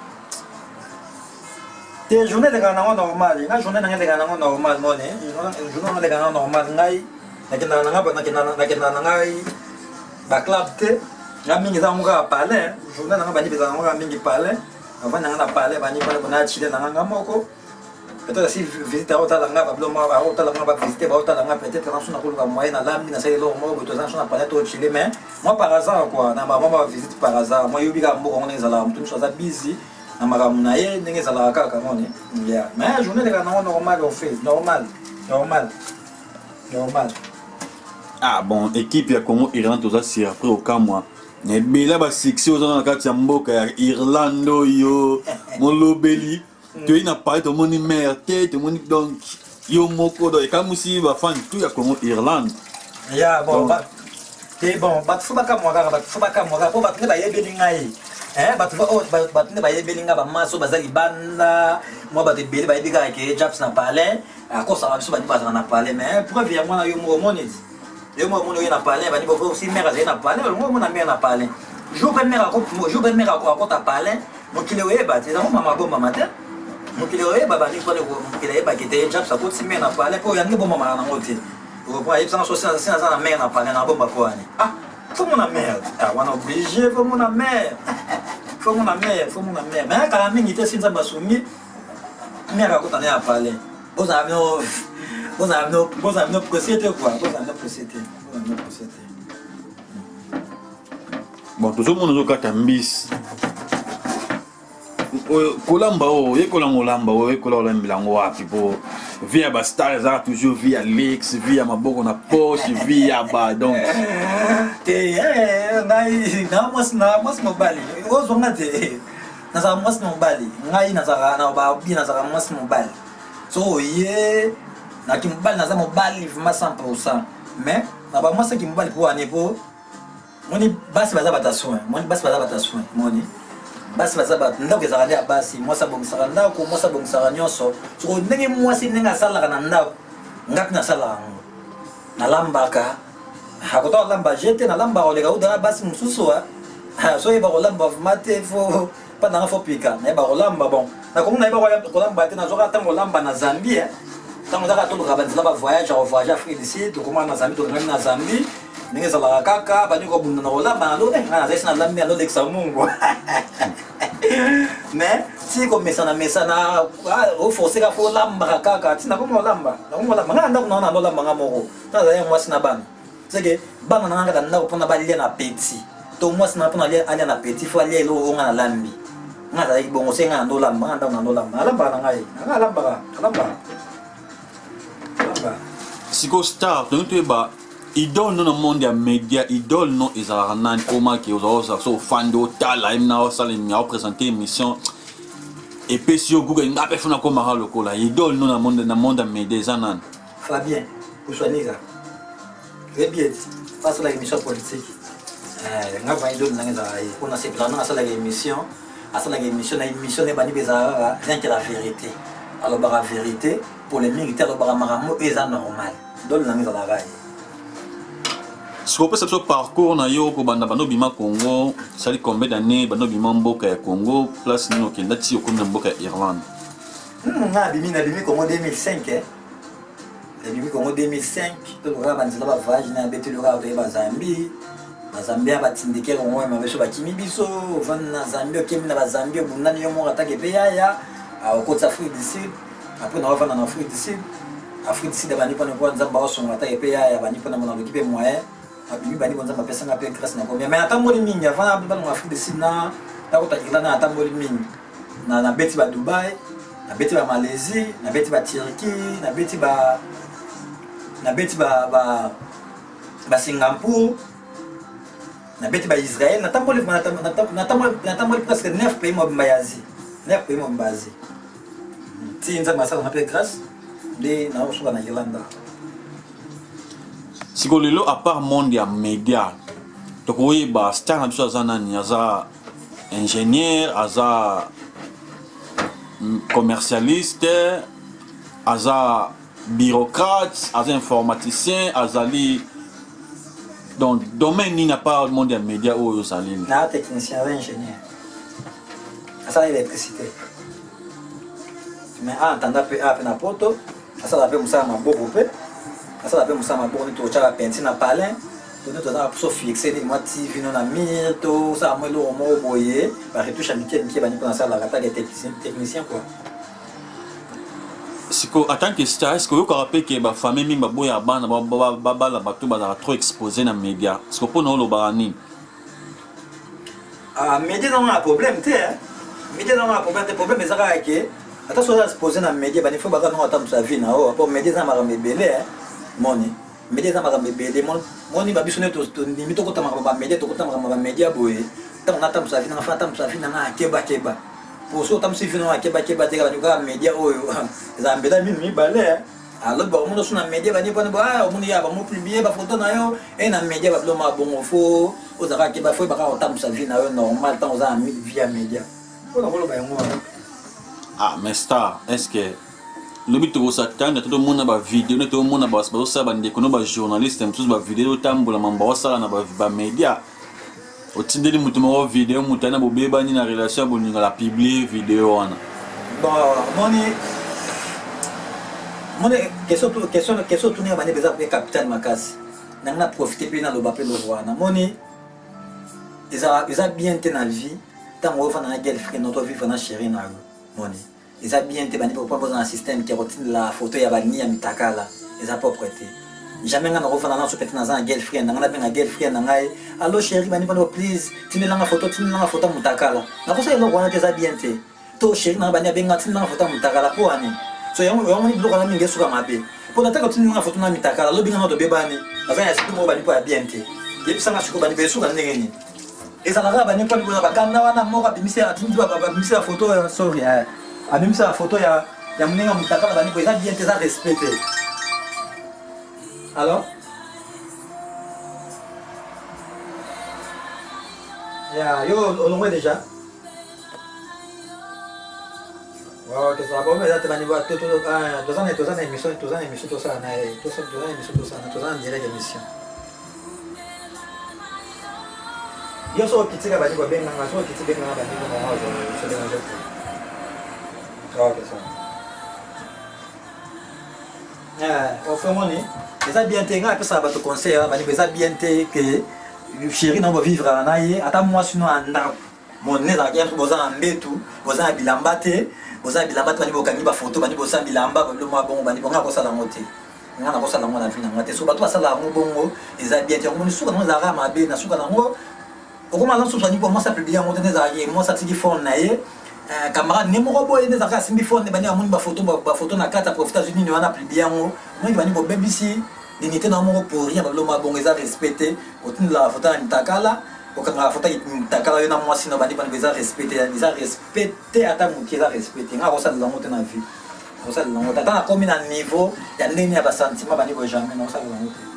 te journée elekaka nango normal nga journée nanga elekaka nango normal mone journée nanga elekaka nango normal ngai nakendaka na ngai baclub te nga mingi eza moka palais journée nanga bani bezaka moka mingi palais avant nanga na palais bani pale bona chile nanga nga moko peut-être si visite aotala nga babilo moko aotala nga bavisite baotala nga peut-être naso nakoluka moyen na lambi nasali eloko moko toza naso na palais to chile mais moi par hasard quoi na bamwa bavisite par hasard moi yobi kaka mboka ngo ndenge ezalaka motu miso aza busy na makambo na ye ndenge ezalaka kaka ngone ya mais journée eleka nango normal au fait normal normal normal ah bon équipe ya Congo Irlande toza surpris okamwa na ebele basection oza na kati ya mboka ya Irlande oyo molobeli toyi na pari tomoni mer te tomoni donc yo moko do ekamusi bafani tu ya Congo Irlande ya bon te bon bato fo bakamwaka bato fo bakamwaka mpo bato nde bayebeli ngai bato nde bayebeli ngai bamaso baza libanda mwa bato ebele bayebi kaka ke Jabs na palais akosaka biso bani bazala na palais mais preuve ya mwana yo moko omonidi yo moko omoni oyo na palais bani bofo aussi mare azali na palais olongo omona mare na palais jour pe mare akota palais mokili oyeba te ezango mama bombama te mokili oyeba bani mpone mokili ayebaki te Jabs akotisi mare na palais mpo yange bombamaka nango te ayebisanga so sina aza na mare na palais na bomba po ani ah faut mon mère ah wana obligé faut mon mère faut mon mère faut mon mère mais kala mingi te sinza basumi mère akota na palais boza no boza no boza no procédé quoi boza no procédé boza no procédé bon tozomona ozokata mbisi kolamba oyo yekolanga olamba oyo yekola olambela yango wapi po vie ya bastar ezalaka toujours vie ya lex vie ya maboko na poche vie ya ba donc te ngai na mwasi na mwasi mobali ozonga te nazala mwasi mobali ngai nazala na babi nazala mwasi mobali so ye na ki mobali naza mobali vraiment cent pour cent mais na ba mwasi ki mobali po ane po moni basi baza bata soin moni basi baza bata soin moni basi baza bata ndako ezala ya basi mwasi abongisaka ndako mwasi abongisaka nyonso soko ndenge mwasi ndenge asalaka na ndako ngapi nasalaka yango nalambaka akota kolamba jete nalambaka koleka udaka basi mosusu so yeba kolamba mate fo pa nanga fo pika nayeba kolamba bon nakomi nayeba kolamba te nazoka ntango kolamba na Zambie ntango ezaka toluka banzela bavoyage voyage Afrique du Sud tokoma na Zambie tokangami na Zambie ndenge ezalaka kaka bandi kobunda na kolamba nalo nga nazalisi nalambi alolekisa mungu mais si komesana mesana oforceka fo olambaka kaka ti nakomi olamba nakomi olamba nga na ndako nanga nalolambanga moko nazali mwasi na bana seke bana nanga kaka ndako mpona balia na petit to mwasi nanga mpona alia na petit fo alia eloko nga nalambi nga nazalaki bongo se nga na ndolamba nga ndako na ndolamba alambaka na ngai nga alambaka alambaka Siko star donc tu ba idole no monde ya media idole no ezala nani koma ki oza so fan do tala imna osala mi a présenter émission et puis si Google ngape funa koma ha lokola idole no na monde na monde media zanan Fabien Ouswaniza très bien face à la émission politique euh ngapa idole na ngeza kuna c'est plan na sala émission asala émission na émission ne bani beza rien que la vérité alors la vérité pour les militaires le baramamo est normal donc la mise à la raille si on peut savoir parcours na yo ko banda bano bima Congo sali combien d'années bano bima mboka ya Congo place nino kenda ti ko na mboka Irlande na bimi na bimi Congo deux mille cinq eh bimi Congo deux mille cinq to ko ba nzela ba voyage na betu lo ka ba Zambie ba Zambie ba tindike ko mo ma beso ba kimi biso van na Zambie kimi na ba Zambie bunani yo mo atake pe ya ya au côte Afrique du Sud après on va en Afrique du Sud Afrique du Sud bani pona kwa nzamba wasonga ta epe ya bani pona mona l'équipe moyen abimi bani bonza mapesa ngape grâce na combien mais atamboli mingi avant bani en Afrique du Sud na ta kota Irlande atamboli mingi na na beti ba Dubai na beti ba Malaisie na beti ba Turquie na beti ba na beti ba ba ba Singapour na beti ba Israël na tamboli na tamboli na tamboli presque neuf pays mo Asie neuf pays mo Asie si nza masala ngape grâce de na osuka na Irlanda siko lelo à part monde ya media to ko ba star na biso azana ni aza ingénieur aza commercialiste aza bureaucrate aza informaticien azali donc domaine ni n'a pas monde ya media o yosali na technicien ou ingénieur asa électricité mais en entendant peu à na poto asa la pe musa maboko pe asa la pe musa maboko ni to cha penti na palin to to za so fixer ni mati vino na mir to sa mo lo mo boye ba retouche amitié ni ba ni pour ça la rata des techniciens techniciens quoi siko en tant que star est-ce que vous rappelez que ba famille mi ba boya bana ba ba ba la bato ba trop exposé na média est-ce que pour nous lo barani ah média non a problème té média non a problème té problème ezaka ke ata so za exposé na média ba ni faut ba ka no ata musa vie na o pour média za mara mebele moni média za mara mebele mon moni ba biso ne to ndimi to kota mara ba média to kota mara ba média boye ta na ata musa vie na fa ata musa vie na na keba keba pour so tam si vie na keba keba te ka ba média oyo za mbela mi mi balé alors ba mo so na média ba ni pa ba o mo ni ya ba mo publier ba photo na yo e na média ba ma bon fo o za ka keba fo ba ka ata musa vie na yo normal ta o za via média ko na ko ba yango ah mais star est-ce que le but de ça quand tout le monde a ba vidéo tout le monde a ba ça ba ndeko no ba journaliste tous ba vidéo tambola mamba sala na ba ba média o tindeli mutu mo vidéo mutana bo beba ni na relation bo ni la publier vidéo wana bon moni moni question tout question question tout ni ba ne beza pe capital makasi nanga profiter pe na lo ba pe lo wana moni isa isa bien te na vie tant on va na girlfriend notre vie na chérie na moni isa bien te bani pour pas dans un système qui retient la photo ya bani ya mitakala isa propreté jamais ngana ko fana na so peut na za girlfriend ngana be na girlfriend na ngai allo chérie bani bani please tinela nga photo tinela nga photo mutakala na ko sa ilo ko na te za bien te to chérie na bani benga tinela nga photo mutakala ko ani so yango yango ni bloka na mingi suka mabe po na taka tinela nga photo na mitakala lo binga no do be bani ava ya siku mo bani po ya bien te yebi sanga suko bani be suka ndenge ni eza na bani po ni ba kanda wana mo ka bimisa atindu ba bimisa photo sorry a même ça photo ya ya mninga mutakala bani ko eza bien te za respecter Alors Ya, yo olongwe déjà. Wow, que ça va mais là tu vas voir tout tout ah deux ans et deux ans émission deux ans émission tout ça na tout ça deux ans émission tout ça deux ans direct émission. Yo so kitika bani kwa benga ngaso kitika benga bani kwa mawazo so benga jote. Ah que ça. Ah, au fond moni, ça bien té nga ça va te conseiller bani ça bien té que chérie non va vivre en aïe ata moi sinon anda mon nez dans quelque chose en betu boza bilamba te boza bilamba te bani bokangi ba photo bani boza bilamba ba lo bon bani bonga ko sala ngote nga na ko sala ngona vina ngate so ba to sala ngo bongo eza bien te ngoni suka no za rama be na suka na ngo okoma lanso so ni pour moi ça publier ngote neza ye moi ça tiki phone na ye camarade ne mo boye neza ka simbi phone bani amuni ba photo ba photo na kata pour États-Unis ni wana publier ngo ngo bani bo B B C dignité na mo pour rien ba lo ma bongo eza respecté otini la photo na takala okanga photo takala yo na moi sino bani bani eza respecté eza respecté ata muki eza respecté nga ko sa la ngote na vie ko sa la ngote ata na komi na niveau ya ndeni ya ba sentiment bani bo jamais na ko sa la ngote.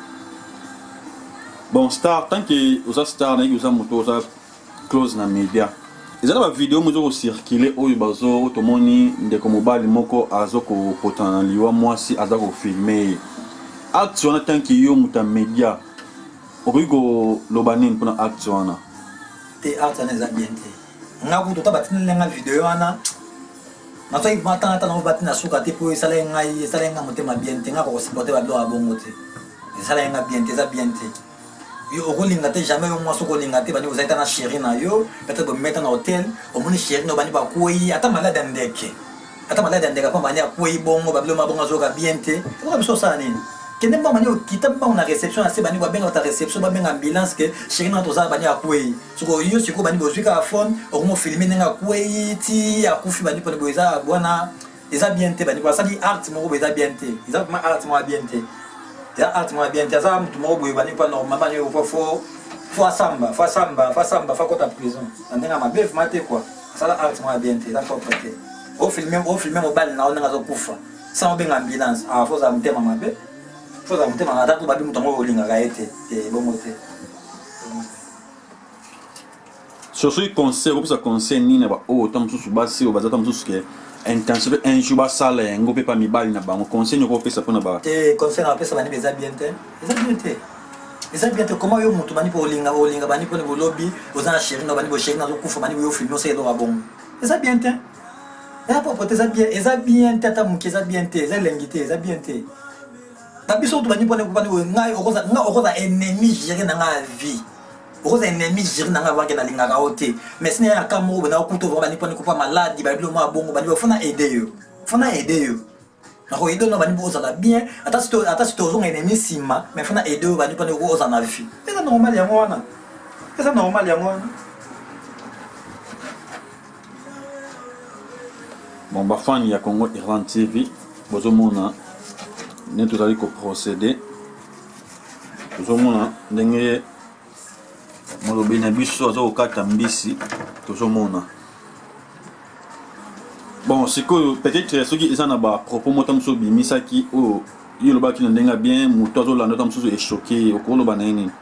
Bon, star, tant que vous avez star, vous avez moto, vous avez close na média. Ils ont une vidéo qui a circulé où ils ont tout le monde de comme bali moko azoko potan liwa moi si azako filmer. Action tant que yo muta média. Origo lobanin pour action na. Te action na zabiente. Ngaku to tabatina lenga vidéo ana. Na toi matana tana batina suka te po isala ngai isala nga motema biente ngako supporter ba do abongo te. Isala nga biente za biente. Yo okolinga te jamais yo mwa soko linga te bani vous êtes na chérie na yo peut-être bo mettre na hôtel au moni chérie no bani ba koi ata malade ndeke ata malade ndeka pa bani akoi bongo bablo mabonga zoka biente ko biso sa nini kende ba bani okita ba na réception ase bani ba benga ta réception ba benga ambulance ke chérie na to za bani akoi soko yo siko bani bozwika phone okomo filmer nga koi ti akufi bani pone boza bwana eza biente bani ba sali art mo bo eza biente eza ma art mo biente ya art moi bien ça mtu mo boye bani pa normalement yo faut faut faut samba faut samba faut samba faut kota prison ndinga mabef mate quoi ça la art moi bien ça faut prêter au filmer au filmer au bal na ona zo kufa sans benga ambulance ah faut ça mtema mabe faut ça mtema ata ko babi mtu mo olinga ka ete e bongo te sur ce conseil ou ça conseil ni na ba o tam susu basi o bazata msusu ke intention un jour ba sala ngo pe pa mi bali na bango conseil ko pesa pona ba te conseil na pesa bani beza bien te eza bien te eza bien te comment yo mutu bani po linga o linga bani po ne lobby oza chérie no bani bo chérie na zo kufa bani yo filmer c'est do rabon eza bien te eza po po eza bien eza bien te ata muki eza bien te eza lengite eza bien te ba biso to bani po ne bani ngai okoza nga okoza ennemi gérer na nga vie okoza ennemi gérer na nga bange na linga ka ote mais sine ya kamo bana okuto bani po ne ko pa malade ba bilo ma bongo bani fona aider yo fona aider yo na ko aider no bani bo za bien ata sito ata sito zo ennemi sima mais fona aider yo bani po ne ko za na vie c'est normal ya ngwana c'est normal ya ngwana. Bon ba fan ya Congo Irlande T V bozo mona ne tozali ko procéder bozo mona ndenge molobi na biso azo okata mbisi tozomona bon sikoyo peut-être soki eza na ba propos mota mosusu bimisaki oyo yo lobaki na ndenge bien moto azolanda ta mosusu echoke okoloba na ye nini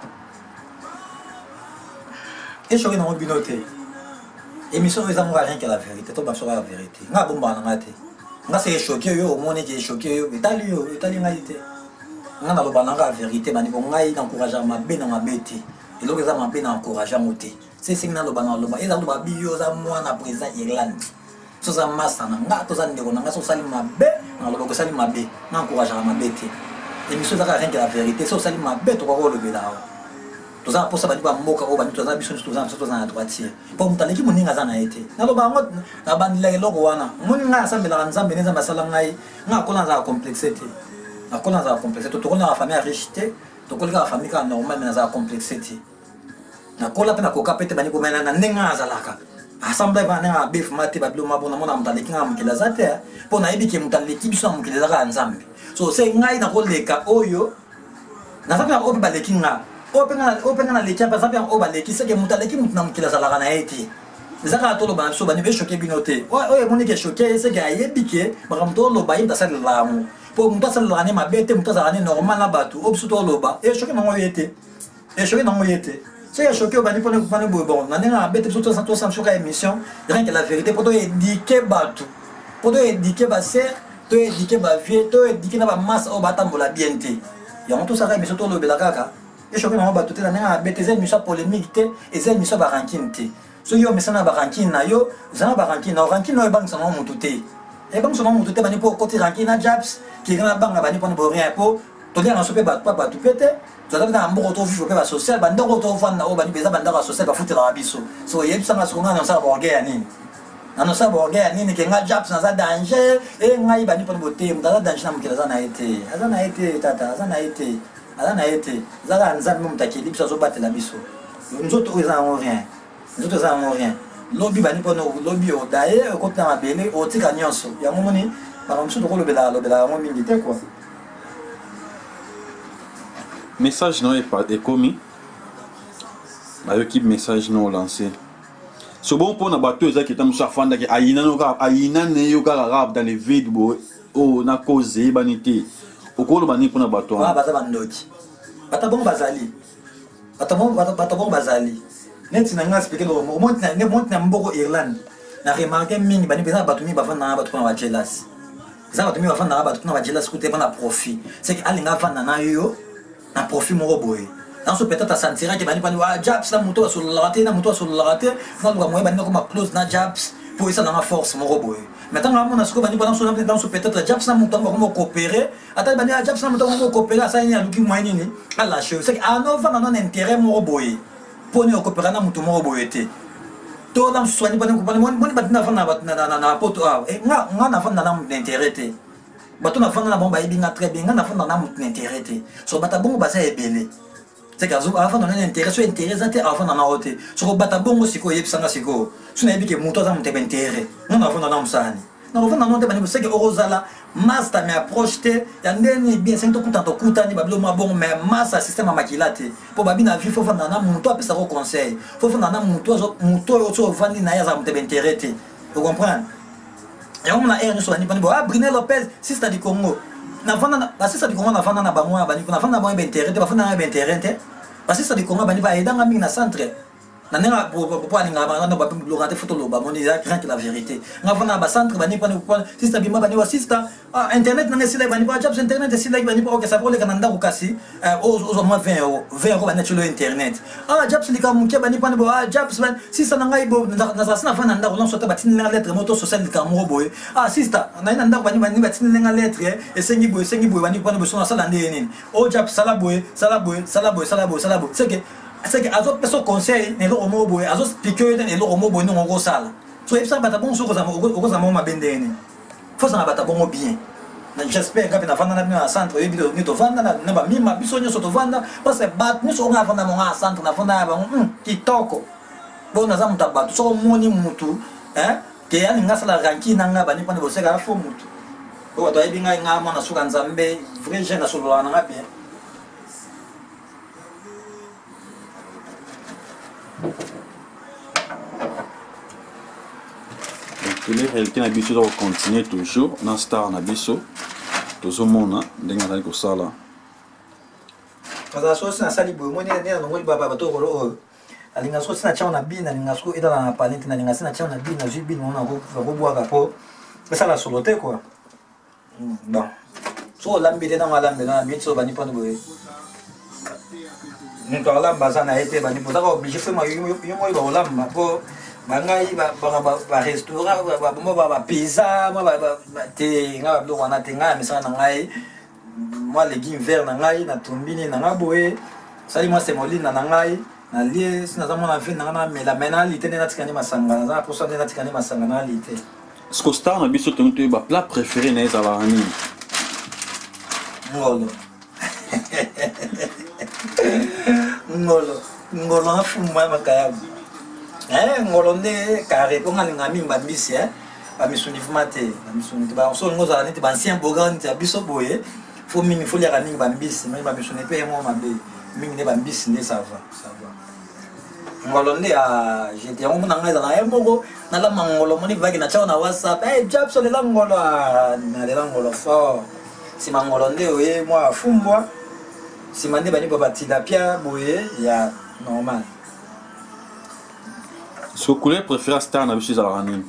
echoke nango bino te émission eza mongo rien que la vérité to basoka la vérité nga bomba na nga te nga se echoke yo omoni ke echoke yo etali yo etali ngai te nga na loba na nga la vérité bani bo ngai encourager mabe na mabe te eloko eza mabe na encourager mote c'est c'est na loba na loba eza loba biyo za mwana président Irlande so za masa na nga to za ndeko na nga so sali mabe na loba ko sali mabe na encourager mabe te émission eza rien que la vérité so sali mabe to ko lobela to za posa bani ba mboka o bani to za biso to za to za na droitier po mutaleki moninga za na ete na loba ngo na bandile loko wana moninga asambela nzambe neza basala ngai nga ko na za complexité na ko na za complexité to ko na famille richité to ko la famille ka normal mais na za complexité na kola pe na koka pete bani ko mena na nenga azalaka assemblée ba na bef mate ba bilo mabona mona mutaleki nga mukela za te po na ebiki mutaleki biso mukela za nzambe so se ngai na ko leka oyo na sape na obi baleki nga openga openga na leki pa sape o baleki se ke mutaleki mutna mukela za la na eti zaka to lo ba so bani be choqué binote oye moni ke choqué se ke ayebike ba mto lo ba yinda sa lamu pour muta sa l'année ma bête muta sa l'année normal na batu obsuto loba et choqué na moyete et choqué na moyete c'est ya choqué bani pour ne pas ne bon na na bête obsuto sans sans sur émission rien que la vérité pour te éduquer batu pour te éduquer ba ser te éduquer ba vie te éduquer na ba masse au batambola bienté ya on tout ça émission to lobela kaka et choqué na batu te na na bête c'est émission polémique te et c'est émission ba ranking te so yo mesana ba ranking na yo za ba ranking na ranking no e bang sama mutu te et bon souvent mutu te bani pour côté ranking na jabs qui na banga bani pour ne rien pour to dire en sope ba pas tout pété tu as dans mbo to vivre ba social banda ko to fanda o bani beza banda social ba futi la biso so yeb sanga so ngana sa borgé ni ana sa borgé ni ke nga jabs na za danger e ngai bani pour boté mda za danger na mukela za na été za na été tata za na été za na été za ga nza mumtaki lipsa so batela biso nzoto eza en rien nzoto eza en rien lobby bani pour no lobby o dae ko ta mabele o tika nyonso ya momoni par exemple ko lobela lobela mo milité quoi. Message non est pas commis. Bah équipe message non lancé. Ce bon pour na bateau ça qui tam safanda qui aina no ka aina ne yo ka rap dans les vides bo o na cause banité. O ko bani pour na bateau. Ah baza bandoki. Bata bon bazali. Bata bon bata bon bazali. Net na nga expliquer le monte na ne monte na mboko Irlande. Na remarqué mingi bani beza batu mi bafana na batu na jealous. Ça va te mettre na batu na jealous côté na profit. C'est que alinga fana na yo na profit moko boye. Dans ce peut-être sentira que bani bani wa jabs na moto sur la raté na moto sur la raté. Na lwa moye bani ko ma close na jabs pour ça na force moko boye. Maintenant là mon asko bani bani sur dans ce peut-être jabs na moto ko coopérer. Ata bani jabs na moto ko coopérer ça ni aluki moyen ni. À la chose c'est que à no va na intérêt moko boye. Pour nous coopérer na moto moko boye té. To na soigner bani ko bani bani bani na fana na na na poto ah. Et nga nga na fana na intérêt té. Bato na fana na bomba ibinga très bien na fana na mutu intérêt té. So bata bongo basa ebele. C'est que azo avant na intérêt so intéressant té avant na hote. So bata bongo siko yebsanga siko. So na ebike mutu za mutu intérêt. Na fana na musani. Na fana na bani c'est que orozala master me approche té ya ndeni bien c'est to kuta to kuta ni bablo ma bon mais master système makilate. Po babi na vie fo fana na mutu apesa ko conseil. Fo fana na mutu zo mutu so vandi na ya za mutu intérêt té. Vous comprenez? Et on a un sur ni bani ah Brunel Lopez sister du Congo na vanda la sister du Congo na vanda na bango bani na vanda ba intérêt ba vanda na intérêt la sister du Congo bani ba edanga mingi na centre na nenga pour pour alinga ba na ba lorate photo lo ba moni ya grand la vérité na vanda ba centre bani pa sister bima bani wa sister ah internet na sila bani ba jobs internet sila bani pa OK ça pour les kananda ko kasi aux moins vingt euros vingt euros bani sur le internet ah jobs lika muke bani pa ba jobs ban sister na ngai bo na sa na vanda ndako lonso ta batini na lettre moto social lika mo boy ah sister na ina ndako bani bani batini na lettre et sengi boy sengi boy bani pa bo so na sala ndeni oh jobs sala boy sala boy sala boy sala boy sala boy c'est que c'est que azo peso conseil ne lo omo boy azo speaker ne lo omo boy no ngo sala so e ça bata bon so ko za ko za mo mabendeni faut ça bata bon bien. J'espère que na vanda na centre e bido ni to vanda na na ba mima biso nyo so to vanda parce que bat ni so nga vanda mo nga centre na vanda ba kitoko bon na za muta ba so moni mutu hein ke ya nga sala ranki na nga ba ni pa ne boseka fo mutu ko to e bi nga nga mo na suka nzambe vrai jeune na so lo na bien. Elle qui a habitué de continuer toujours dans Star Nabiso, tout ce monde, dans la salle. Parce que ça, ça libre. Moi, je n'ai pas de bateau. Ali ngasko sina chao na bina, ali ngasko ida na palenti na ngasko sina chao na bina, jibi na ona go go boa gapo. Ça la solote quoi. Bon. So lambide na malambe na mitso bani pano boye. Nto alamba sana ete bani po. Tako obligé fait ma yo yo mo ba olamba po. Bangai ba ba ba restaurant ba mo ba pizza, mo ba te nga blo wana te nga misana ngai. Moi légumes verts na ngai na tumbini na ngaboe. Sali moi semolina na ngai. Na lie sina za mona vin na na mela menalité na tikani masanga za pour ça na tikani masanga na lité. Ce que Star Nabiso te mutu ba plat préféré na za barani. Ngolo. Ngolo. Ngolo na fuma makaya. Eh ngolo ne carré pour ngani ngami mbambisi eh. Ba misuni fumate, ba misuni ba so ngoza ni ba ancien boga ni biso boye. Faut mingi faut lera ni mbambisi, mais ba misuni pe mo mabe. Mingi ne mbambisi ne ça va, ça va. Ngolo ne a j'étais on na ngaza na embogo na la mangolo moni vaki na chao na WhatsApp. Eh job so le la ngolo na le la ngolo fort. nsima ngolo nde oye mwa afumbwa nsima nde bani babatila pia boye ya normal. So couleur préférée star na biso ezalaka nini?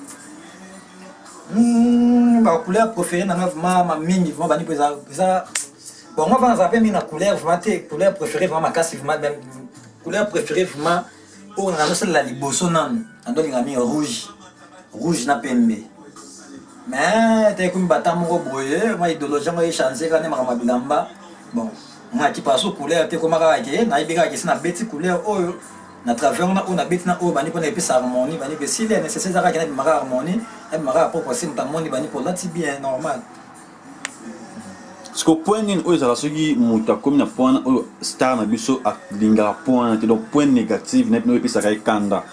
Ba couleur préférée na vraiment ma mingi vraiment bani pesa ça bon moi va zapper mina couleur vraiment te couleur préférée vraiment makasi vraiment même couleur préférée vraiment on a aussi la liboso nan ando linga mi rouge rouge na pembe mais te comme bata moko boye moi idéologie moi changer quand même ma bilamba bon moi qui passe couleur te comme ka ke na ibika ke na beti couleur oyo na travers on a on a beti na oyo bani pona epesa harmonie bani be s'il est nécessaire ça ka na harmonie et mara propre c'est harmonie bani pour là bien normal. Ce que point nini oyo ezala soki moto akomi na point oyo star na biso alingaka point te donc point négatif na oyo epesaka ye kanda.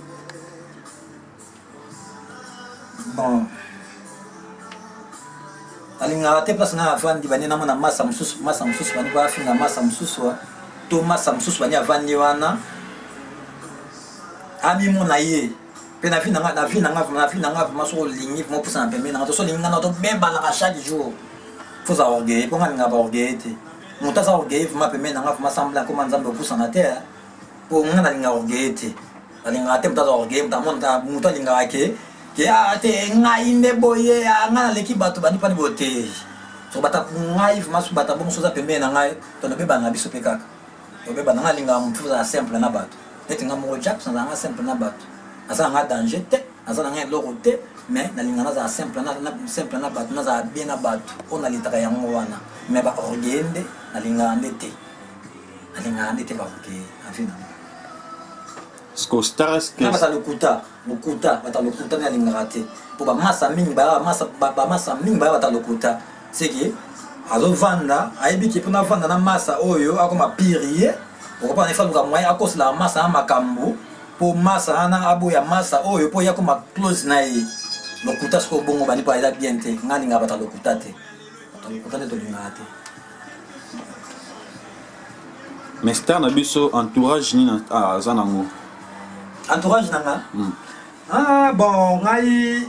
Bon alingaka te place na avandi bani namona masa mosusu masa mosusu bani bafinga masa mosusu to masa mosusu bani avandi wana amimona ye mpe na vi nanga na vi nanga na vi nanga vraiment so olingi vraiment pusa na pembe nanga to so olingi nanga to bebalaka chaque jour faut avoir orgueil pour nga ngaba orgueil te moto aza orgueil vraiment pembe nanga vraiment sembla comme nzambe opusa na terre pour nga na linga orgueil te alinga te moto aza orgueil moto amonta moto alingaka ke ke ate ngai nde boye nga na leki bato bani pani bote so bata ngai vraiment so bata bongo so za pembe na ngai to na beba na biso pe kaka to beba na nga linga moto za simple na bato ete nga mo jack ça nga simple na bato asa nga danger te asa nga loko te mais na linga na za simple na simple na bato na za bien na bato on a litaka yango wana mais ba orgende na linga ndete na linga ndete ba orgende afina Sko stars que na bata lokuta lokuta bata lokuta na linga rate pour ba massa mingi ba massa ba massa mingi ba bata lokuta c'est que azo vanda aibi ki pona vanda na massa oyo akoma pirier pour pas ne faire comme moi à cause la massa na makambo pour massa na abo ya massa oyo po ya koma close na yi lokuta sko bongo bani pa ila bien te ngani nga bata lokuta te bata lokuta te to linga te. mais star na biso entourage ni na ah zanango entourage nanga ah bon ngai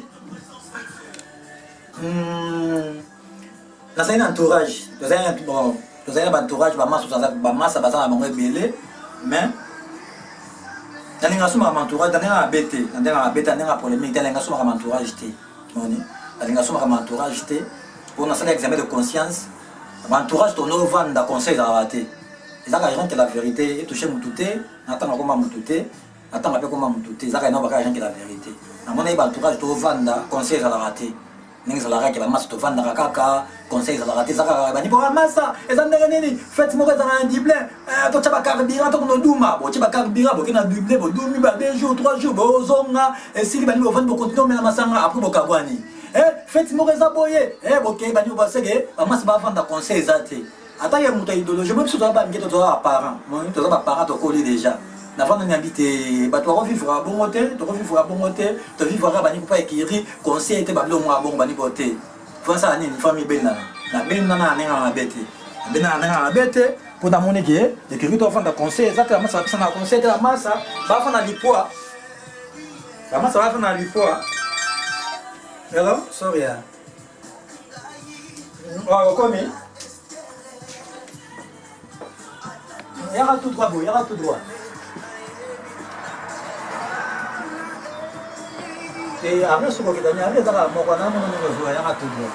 hmm la c'est un entourage c'est un bon c'est un entourage ba massa ba massa ba za bango ebele mais talinga suma entourage talinga abete talinga abete talinga polémique talinga suma entourage te moni talinga suma entourage te pour na sala examen de conscience entourage to no vanda conseil à rater ezaka rien que la vérité et toucher mututé natanga koma mututé natanga pe koma mututé ezaka ina baka rien que la vérité na mona ba entourage to vanda conseil à rater ningi sala ka ba mas to vanda kaka conseil à rater zaka ba ni bo masa ezandere nini faites mo za un diblin to chaba carburant to no duma bo chaba carburant bo kina diblin bo dumi ba deux jours trois jours bo zonga et si ba ni bo vanda bo continuer mais na masanga après bo kabwani eh faites mo za boye eh bo ke ba ni bo sege ba mas ba vanda conseil zate ata ya muta idéologie même si tu as pas ngeto to apparent moi to za ba parent to coller déjà na vanda ni habiter ba to revivre à bon hôtel to revivre à bon hôtel to vivre à ba ni pas écrire conseil te ba lo mo bon ba ni boté ça ni famille bena na bena na na bete bena na na bete pour ta monnaie qui de que tu offres conseil exactement ça ça na conseil de la masse va faire na lipoa la masse va faire na lipoa hello sorry oh comme il y aura tout droit il y aura tout droit et après ce que tu as dit avec ça moi quand on nous voit il y aura tout droit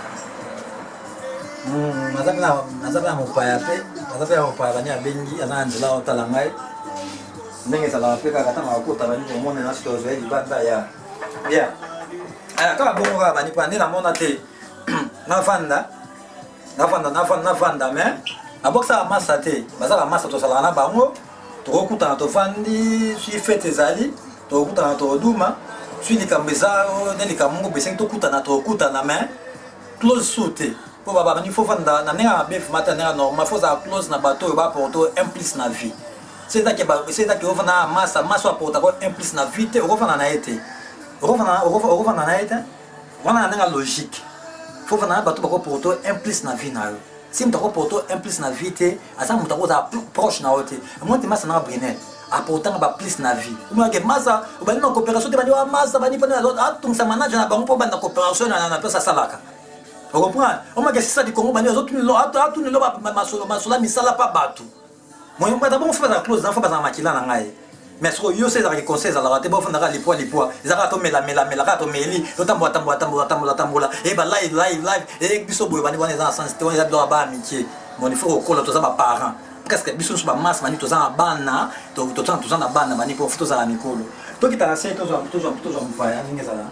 hmm mazabna mazabna mopaya pe mazabna mopaya banya bengi ananzela otalangai ndenge sala Afrika kata makota bani ko mona na stozo ya banda ya bien aya ka bongo ka bani pande na mona te na fanda na fanda na fanda na fanda mais aboksa massa te bazala massa to sala na bango to okuta to fandi si fete zali to okuta to duma si likambeza de likamungo besen to kuta na to kuta na mais close soute po baba bani fo fanda na nenga bef mata nenga normal fo za close na bato ba porto implice na vie c'est ça que ba c'est ça que on na massa massa porta ko implice na vie te o fana na ete o fana o fana na ete wana nenga logique fo fana bato ba ko porto implice na vie na yo si mtako porto implice na vie te asa mtako za proche na ote monte massa na brinet apportant ba plus na vie uma ke massa ba na coopération te ba ni massa ba ni pa na atung sa manager na bango po ba na coopération na na pesa salaka Vous comprenez? On m'a dit c'est ça du Congo, les autres, tout le monde ma misala pas battu. Moi, je vais faire la clause, je vais faire la maquilla. Mais ce que je sais, c'est que conseil, je vais faire les poids, les poids. Je vais faire la mela, mela, je vais faire le tambour, tambour, tambour, tambour, tambour. Et bien, live, live, live. Et puis, je vais faire les enfants, je vais faire amitié. Mon il faut que tous les parents. Parce que biso sur masse mani tous en bana, tous tous tous en bana mani pour tous à Nicolo. Toi qui t'as assez tous tous tous tous en faire, n'ingé ça là.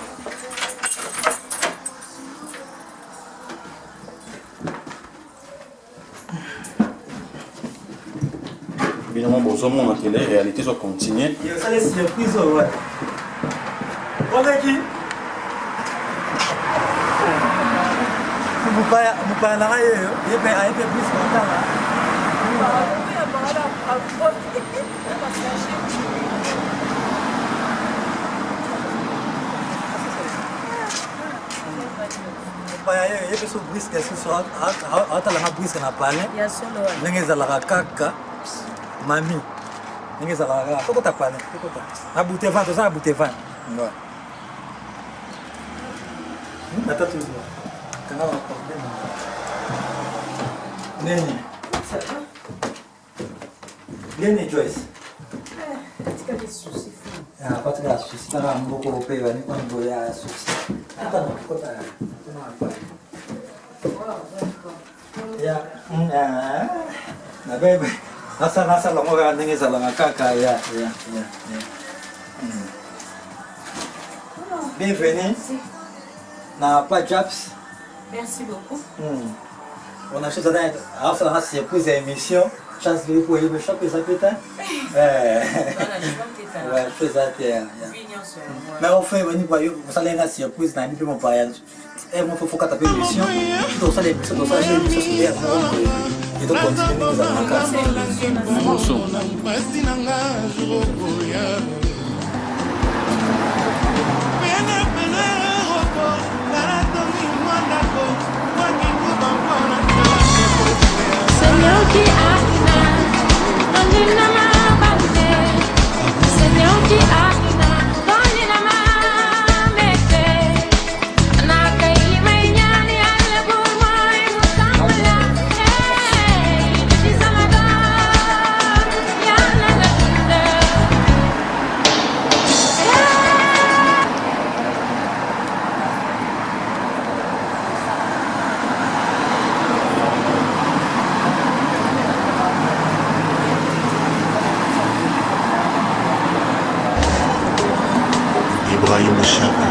Évidemment, bon, ça mon télé réalité soit continue. Il y a ça les surprises ouais. On est qui? Vous pas vous pas là il est pas un peu plus content là. Il y a des brisques qui sont à brisque na palais. N'engeza la kaka mami. N'engeza la kaka ta palais. Na bouteille vente ça bouteille vente. Ouais. Attends toujours. Kana va problème. Neni. Neni Joyce. Katika des soucis. Ah, katika soucis kana mboko opewa ni kwa ndo ya soucis. Hata nakota. Ya, na bebe. Nasa nasa la moga ndengeza la kaka ya ya ya ya. Bienvenue. Na pas Japs. Merci beaucoup. Hmm. On a chose à dire. Alors ça va surprise émission. Chance de pour y choper ça peut-être. Eh. Ouais, chose à dire. Mais on fait venir pour vous allez la surprise dans une mon père. Et moi faut faut taper l'émission. Tout ça les tout ça les émissions sur l'air. Et donc continuer nous allons casser. Bonsoir. Senhor que arna, onde na mabate. Senhor que arna, onde na mamete. Na kai manhã ni ale por mai mutamala. Hey, disamada, ya na na. Ibrahim Chaka,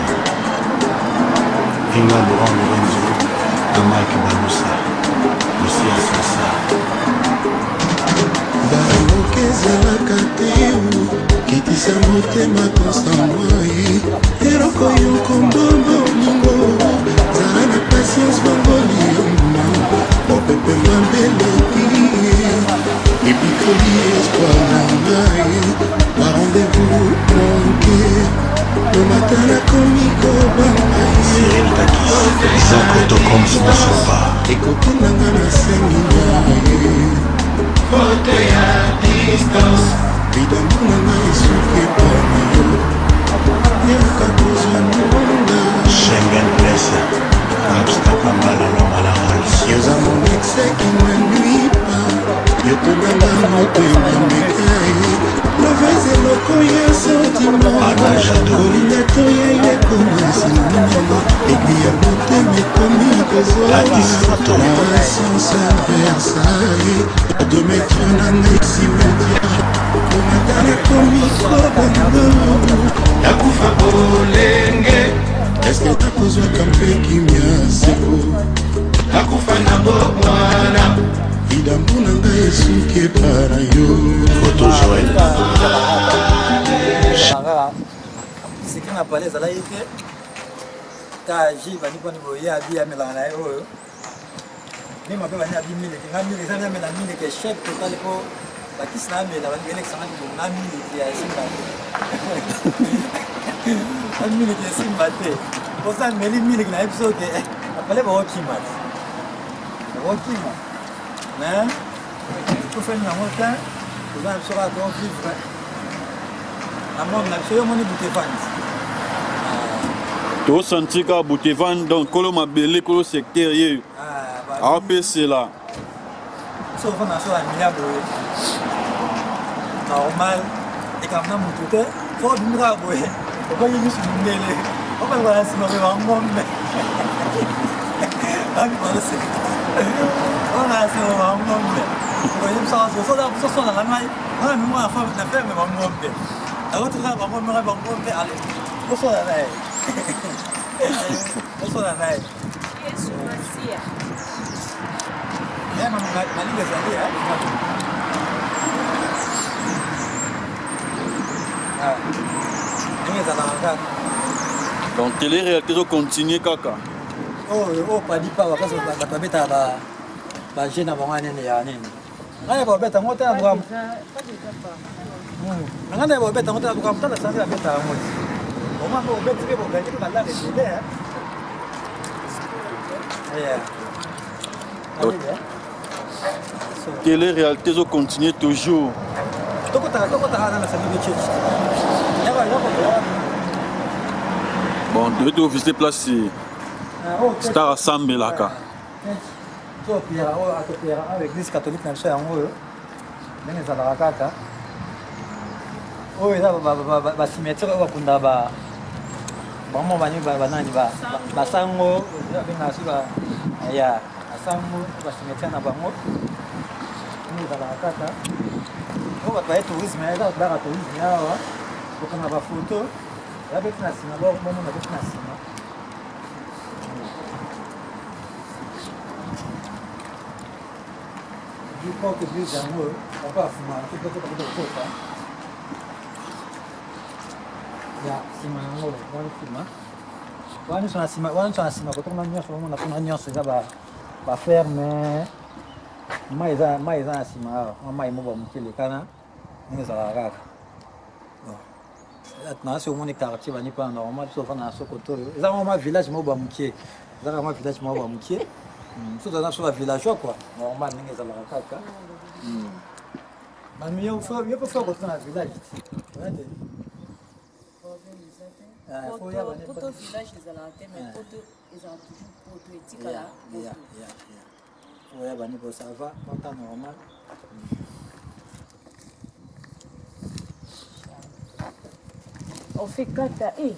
Inga Laurent Lorenzo, de Mike Balusa, Lucia Sosa. Baroke ezalaka te kitisa motema tosamwai eloko yoko mbongo lingo zala na patience bango lioma mopepe mabeleki ebikoli espoir na ngai ba rendez-vous manke le matin nakomi kobanga Zakotokom Sosoba ekoki nanga nasengi ngai foto ya distance bidambo nanga esuki epana yo yoka kozwa monda Schengen Place abstakambala lomala hals yoza monexeki na nuipa yotonganga moto emamekae lovese eloko ya sotimaolinga toya yekomasinaa egli ya motema ekomi kozwala science versailles de mettre nanga esimetiare komatana komi kobango nakufa bolenge eske takozwaka mpe kimia seko nakufa na bomwana idambo na ngai esuki epara yo foto joel siki na pale ezalaki te ta ji bani mponi boye abi amelaka na ye oyo nde mabe bani abi mileke nga mileke eza namela mileke chef totale mpo bakisi na amela bangelekisanga libomo na mileke ya esimba te na mileke esimba te mposa meli mileke na ye biso ke apale baokima te baokima mais tofani yango te toza na biso kaka to vivre na monde na biso yo moni bute fandi to senti ka Butevan donc kolo mabele kolo secteur ye A P C là so fa na so a miya bo normal e kam na mututé fo dinga bo e ko yi misu ndele o ba wala sima be ba ngombe ami ba se o na se o ba ngombe ko yi sa so so da so so na mai ha mi mo fa na fe me ba ngombe a ko tra ba ngombe ba ngombe ale ko so da dai ko so da dai Yesu Masia. Ya mama malinga zaidi ya. Ah. Ninge za nanga. donc télé-réalité zo continuer kaka Oh oh pas di pas parce que ba ba beta ba ba jena ba ngane ne ya nini. Ngane ba beta ngote na bwa. Hmm. Ngane ba beta ngote na bwa mtala sasa beta ngote. Oma ba beta ke ba ngane ba la de de. Yeah. télé-réalité zo continuer toujours Toko ta toko ta na sa bibi church. Ya ba ya ba. bon devait te visiter place Oh, Star Assemblée là ka so pia o ato pia avec l'église catholique na so yango yo. Ndenge za kaka. Oh eza ba ba ba ba cimetière ba kunda ba bamo bani ba banani ba basango benga si ba ya asango ba cimetière na bango. Ndenge za kaka. Oh ba ba tourisme eza ba tourisme yawa. Kokanga ba photo. Ya beti na sima ba mo na beti na sima. Du coup que plus d'amour, on va fumer, tu peux te faire des choses. Ya, sima yango, on fume. Wani sona sima, wani sona sima ko tona nyonso mo na tona nyonso za ba ba ferme. Mai za mai za sima, mai mo ba mukile kana. Ni za kaka. Atna se omoni quartier bani pas normal sauf na Sokoto. Za ma village mo ba mukie. Za ma village mo ba mukie. So dans sur la villageois quoi. Normal ninge za kaka. Hmm. Ba mi yo fa yo pa fa ko na village. Regardez. Ah, faut y aller. Poto village les alatés mais poto ils ont toujours poto etika là. Ya ya ya. Faut y aller pour ça va, pas normal. On fait kata eh.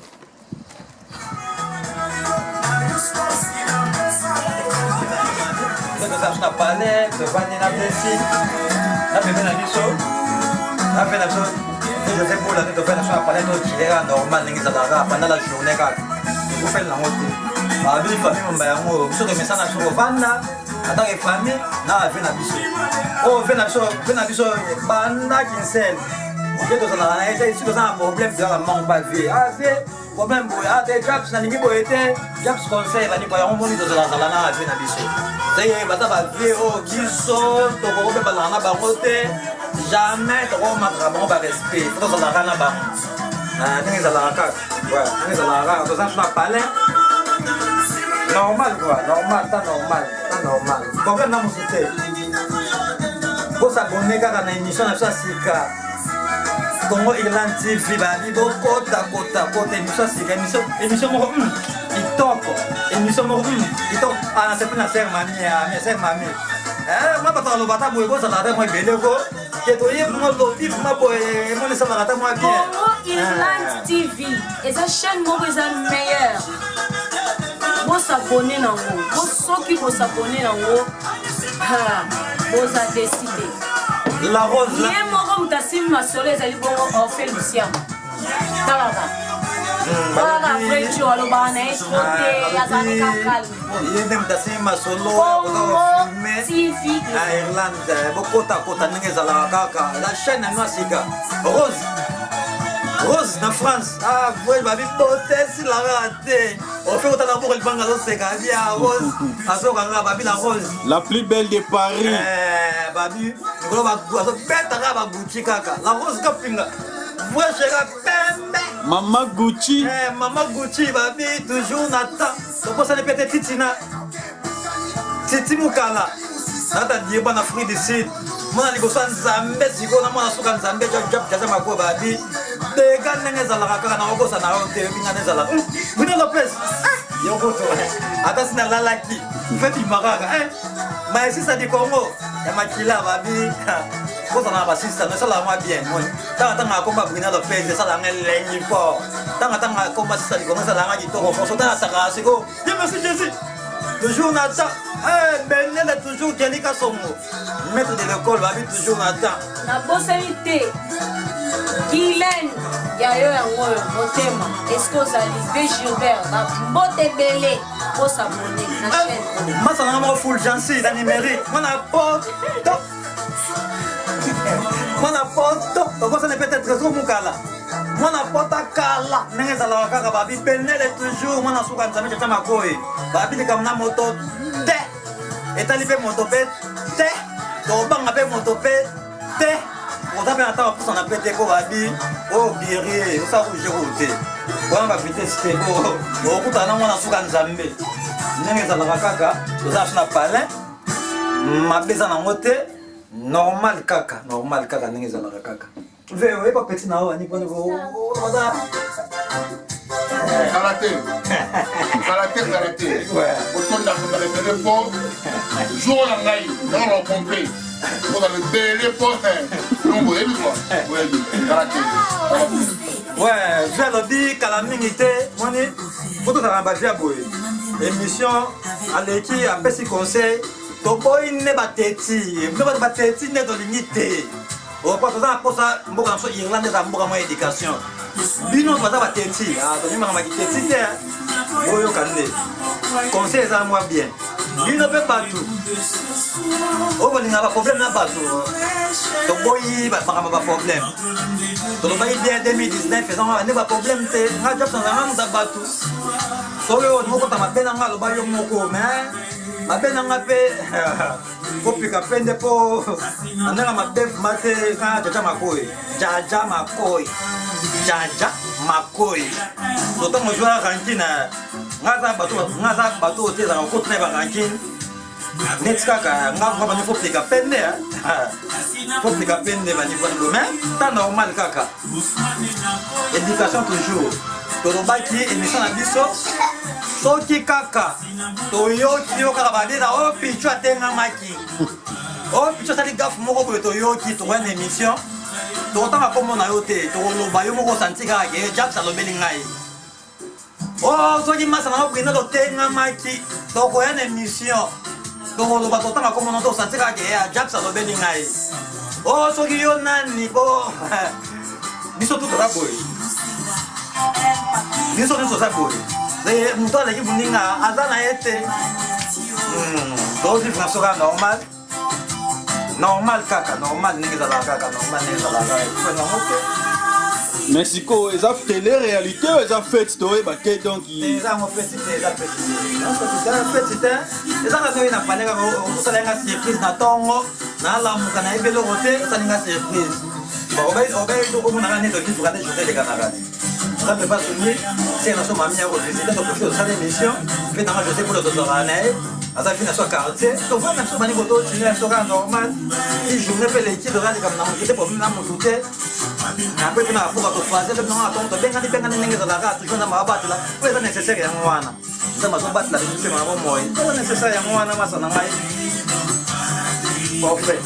Nous avons parlé de Vanina Bessi. La bébé n'a dit ça. La fait la chose. Je sais pour la tête de faire la chose à parler de Chilera normal, pendant la journée. Vous faites la moto. La vie famille, mon bain, vous savez, mais ça n'a pas de vanda. Attends, les familles, n'a fait la biche. Oh, fait la chose, fait la biche, banda qui s'aime. Vous êtes dans la naïveté, si vous avez un problème de la manque de vie. Ah, c'est problème, ah, des japs, n'a pas été. Japs conseil, va dire, on monte dans la zalana, à la biche. C'est un peu de vie, oh, qui sont, tu vas pas la barote. Jamais tu vas pas de respect. Tu vas pas la barote. Ah, tu vas la carte. Ouais, tu vas la carte. Tu vas pas parler. Normal, quoi. Normal, pas normal. Pas normal. Problème dans mon cité. Pour s'abonner à la émission, c'est ça. Congo Irland T V, babi, bo kota kota kota émission c'est émission émission mo hum itoko émission mo hum itoko ana c'est pas sœur mamie ah mais sœur mamie eh moi pas lo bata boy ko ça la moi belego que to yé mo lo vif ma boy mo ne ça la moi bien Congo Irland T V et sa chaîne mo est la meilleure. Vous s'abonner dans vous, vous ceux qui vous s'abonner dans vous, ah, vous a décidé. La rose là. Tassim ma soleil ali bongo on fait Lucien. Talaba. Voilà après tu as le bané côté yazani kakal. Il est même tassim ma solo filmé. T V. À Irlande, beaucoup ta kota ninge zala kaka. La chaîne à Noisika. Rose. Rose na France. Ah, vous babi beauté si la raté. On fait autant d'amour le banga c'est bien Rose. Aso kanga babi la Rose. La plus belle de Paris. Eh babi, nous va aso beta ka ba Gucci kaka. La Rose kapinga. Vous chega pembe. Mama Gucci. Eh Mama Gucci babi toujours Nathan. Donc ça ne peut être Titina. Titi Mukala. Nata dieba na Afrique du Sud. Mwana liboso nzambe siko na mwana suka nzambe job job jaza mako babi. dega ndenge ezalaka kaka na okosa na yo te ebinga nde ezalaka Bruno Lopez yokoto ata sina lalaki fe bima kaka maesisa di Congo ya makila babi kozala na basista no esalaka mwa bien ntango ntango akomba Bruno Lopez esalaka elengi fort ntango ntango akomba sisa di Congo esalaka kitoko fort sotala ataka siko ye merci Jésus toujours Nathan eh Benel est toujours Kelika Songo maître de l'école babi toujours Nathan na bosani te Guylaine yayo yango oyo motema est-ce que ozali V Gilbert na mbote ebele osabone na chaîne masala nanga moko Fulgence na numérique mwana poto mwana poto tokosana peut-être trésor mokala mwana poto akala ndenge ezalaka kaka babi Benel toujours mwana suka nzambe tata makoye babi likambo na moto te etali mpe moto mpe te tobanga mpe moto mpe te oza mpe natanga pusana mpe te po babi oyo guerrier osa rouge route wana bavitese te okutana na mwana suka nzambe ndenge ezalaka kaka toza so na palin mabe eza nango te normal kaka normal kaka ndenge ezalaka kaka ve oyeba peti na oyo aniponi oza Karaté, karaté, karaté. Autant dans le téléphone, jour en aïe, dans le complet. Dans le téléphone, non, vous avez vu quoi? Karaté. Ouais, je vais le dire, calamité, on est. Faut tout avoir un boy. Émission, à l'équipe, à Pessi Conseil, ton boy n'est pas têti, ne pas têti, n'est pas limité. On va pas pour ça, on va faire Irlandais à mon éducation. Bino baza bateti ah to nyama makiteti te oyo kande conseil za moi bien bino pe partout o boni na ba problème na bato to boyi ba ba ba problème to ba bien deux mille dix-neuf faisant ne ba problème te nga job na nga za bato so yo moko ta mabena nga lo ba yo moko mais mabena nga pe ko pika pende po ananga mabef mate ka jaja makoy jaja makoy Jaja Makoy. D'autant que je vois ranking ngaza bato ngaza bato te za ko tne ba ranking. Netska ka ngava ba ni fo plika pende ah. Fo plika pende ba ni ba lo mais ta normal kaka. Éducation toujours. To do ba ki émission na biso. So ki kaka. To yo ki yo kaka ba de na o pichu atenga maki. O pichu sali gaf moko ko to yo ki to wana émission. D'autant que comme on a été, on va y avoir senti que Jack ça le belingai. Oh, so qui m'a ça n'a pas pris dans l'hôtel n'a maki. Donc on a une émission. Donc on va d'autant comme on a senti que Jack ça le belingai. Oh, so qui yon nani bo. Biso tout la boy. Biso tout ça boy. Les moutons les qui buninga azana été. Hmm, donc il faut ça normal. Normal kaka, normal nenge za la kaka, normal nenge za la kaka. Merci ko, eza télé-réalité ou eza fait to e baké donc eza mo fait eza fait. Donc eza fait c'est eza ka so na palega ko sala nga surprise na tongo, na la muka na ebelo roté, ça nga surprise. Bon, obé obé to ko na ngane to ki fukate journée de camarades. Ça peut pas souvenir, c'est na so mamia ko visiter to profiter de cette émission, fait dans je sais pour le doctorat. Asa fina so quartier to va na so bani boto tu es so normal si journée pe l'équipe de radio comme na mo problème na mo souté après tu na pour to fazer le non attends to benga ni benga ninge za la radio tu na mabati la ouais c'est nécessaire ya mwana ça ma so battre la tu ma moi c'est nécessaire ya mwana masa na mai parfait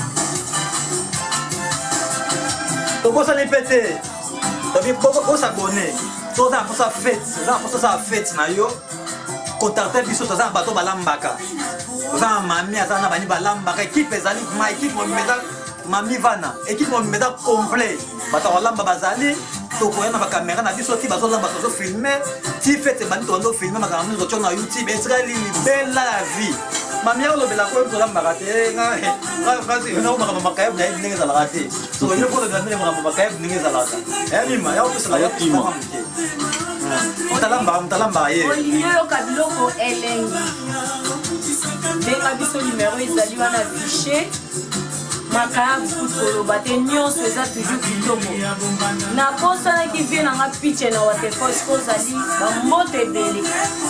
to bosa ni pété to bi ko s'abonner to ça pour ça fête ça pour ça fête na yo contacter biso toza bato balambaka toza mami azana bani balambaka équipe ezali ma équipe mo meda mami vana équipe mo meda complet bato balamba bazali to koyana ba caméra na biso ti bazo lamba tozo filmer ti fete bani to ndo filmer makanga nous otyo na YouTube Israeli belle la vie mami ya lobela ko to lamba te nga nga kasi na ko makaya na ndenge za la te so yo ko na ndenge mo makaya ndenge za la ta eh mima ya ko sala ya timo Mutalamba, mutalamba ye. Olivier Kabiloko elengi. Benga biso numéro ezali wana affiché. Makaya koloba te nyonso eza toujours kitoko. Na posana ki vie na nga pitche na wa telefone ko zali ba moto ebele.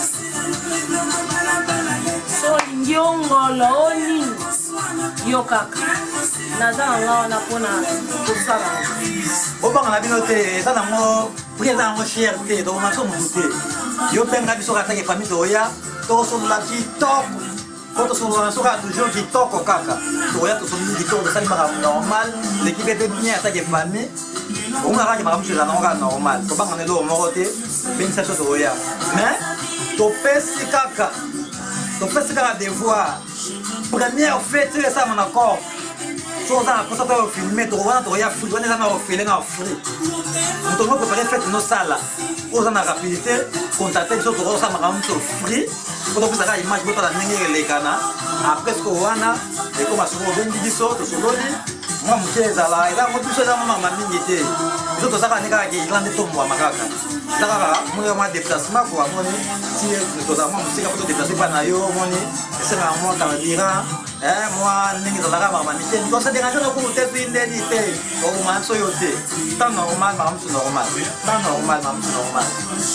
So lingi ongolo oni yo kaka. Naza nga wana pona kosala. bobanga na bino te eza nango prix eza yango cher te tokomanso motu te yo mpe nga biso kataki famille toya tokosolola kitoko po tosolola so kaka toujours kitoko kaka toya tosolola kitoko tosali makambo normal l'équipe ete bien ataki famille ongakaki makambo eza nango kaka normal tobanga na eloko moko te bengisa so toya mais topesi kaka topesi kaka devoir première fête esama na corps so oza na posa to filme tokowana tokoya free wana eza na ofele na free moto moko prépare fête nosala oza na rapidité contacte biso tokosala makambo so free po topesaka image botala ndenge elekana après siko wana ekoma soko obengi biso tosololi mwa moke ezala eza ngo biso eza mwa mama mingi te biso tozaka ne kaka irlande tombwama kaka eza kaka moya mwa déplacement po amoni ti tozala mwa mosika po todeplace mpa na yo omoni esengaka mwa carburant mwa ndenge ezalaka mama mite tosaderange nokumu te pi ndeni te okoma so yo te temps normal makamusu normal temps normal makamusu normal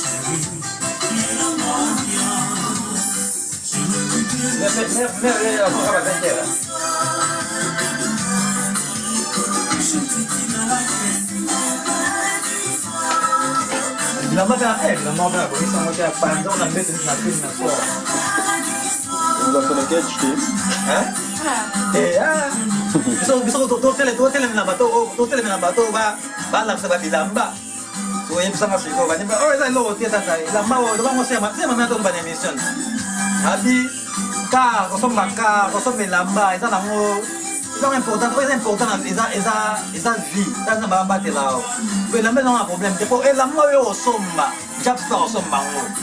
Lama ka eh, lama ka. Kung isang mo siya pando ng beto na film na so. Udah kena catch deh. Hah? Eh ah. Bisa bisa tu tu tele tu tele na bato, tu tele na bato ba ba lang sa lamba. So yung bisa ngasih ko ba ni ba oh ila lo tiya tatay. Lamba wo, do mo siya, siya mamaya to ba ni mission. Habi ka, kosong maka, kosong lamba, isa na mo. C'est important, c'est important, c'est ça vie, c'est ça baba te là. Mais la maison a un problème, c'est pour la moi au somma, j'abs pas au somma.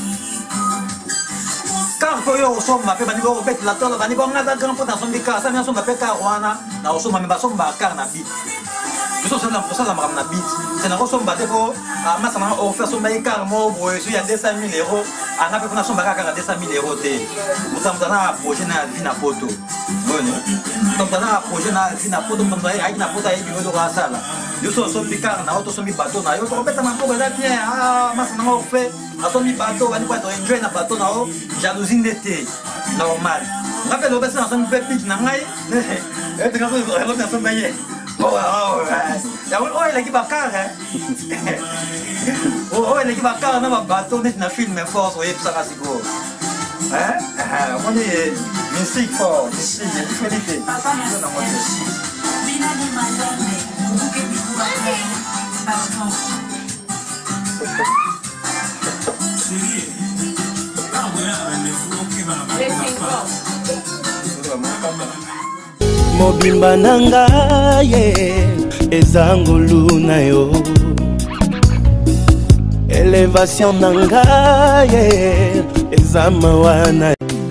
Quand ko yo somma, pe bani ko bet la tola, bani ko ngada grand pot dans son bika, ça vient somma pe ka wana, na au somma me ba somma car na bit. Biso c'est la pour ça la na bit. C'est na ko somma te ko, ma ça na offert somma car mo bo, il y a deux cent mille euros, ana pe na somma car deux cent mille euros te. Mutamta na projet na vie na poto. Bon. Donc dans un projet na fina poto mando ai na poto ai bigo do sala yo so so picar na auto so mi bateau na yo to beta na ko ga bien ah mas na o fe na so mi bateau ani kwa to enjoy na bateau na o jalousie ndete normal rappel o besa na so mi pe pitch na ngai e te ka ko ro na so baye oh oh ya o oi la ki bakar oh oi la ki bakar na bateau net na film force o e psa kasiko hein on est musique fort ici il y a différité mobimba na ngai eza ngolu na yo elevation na ngai eza mawa na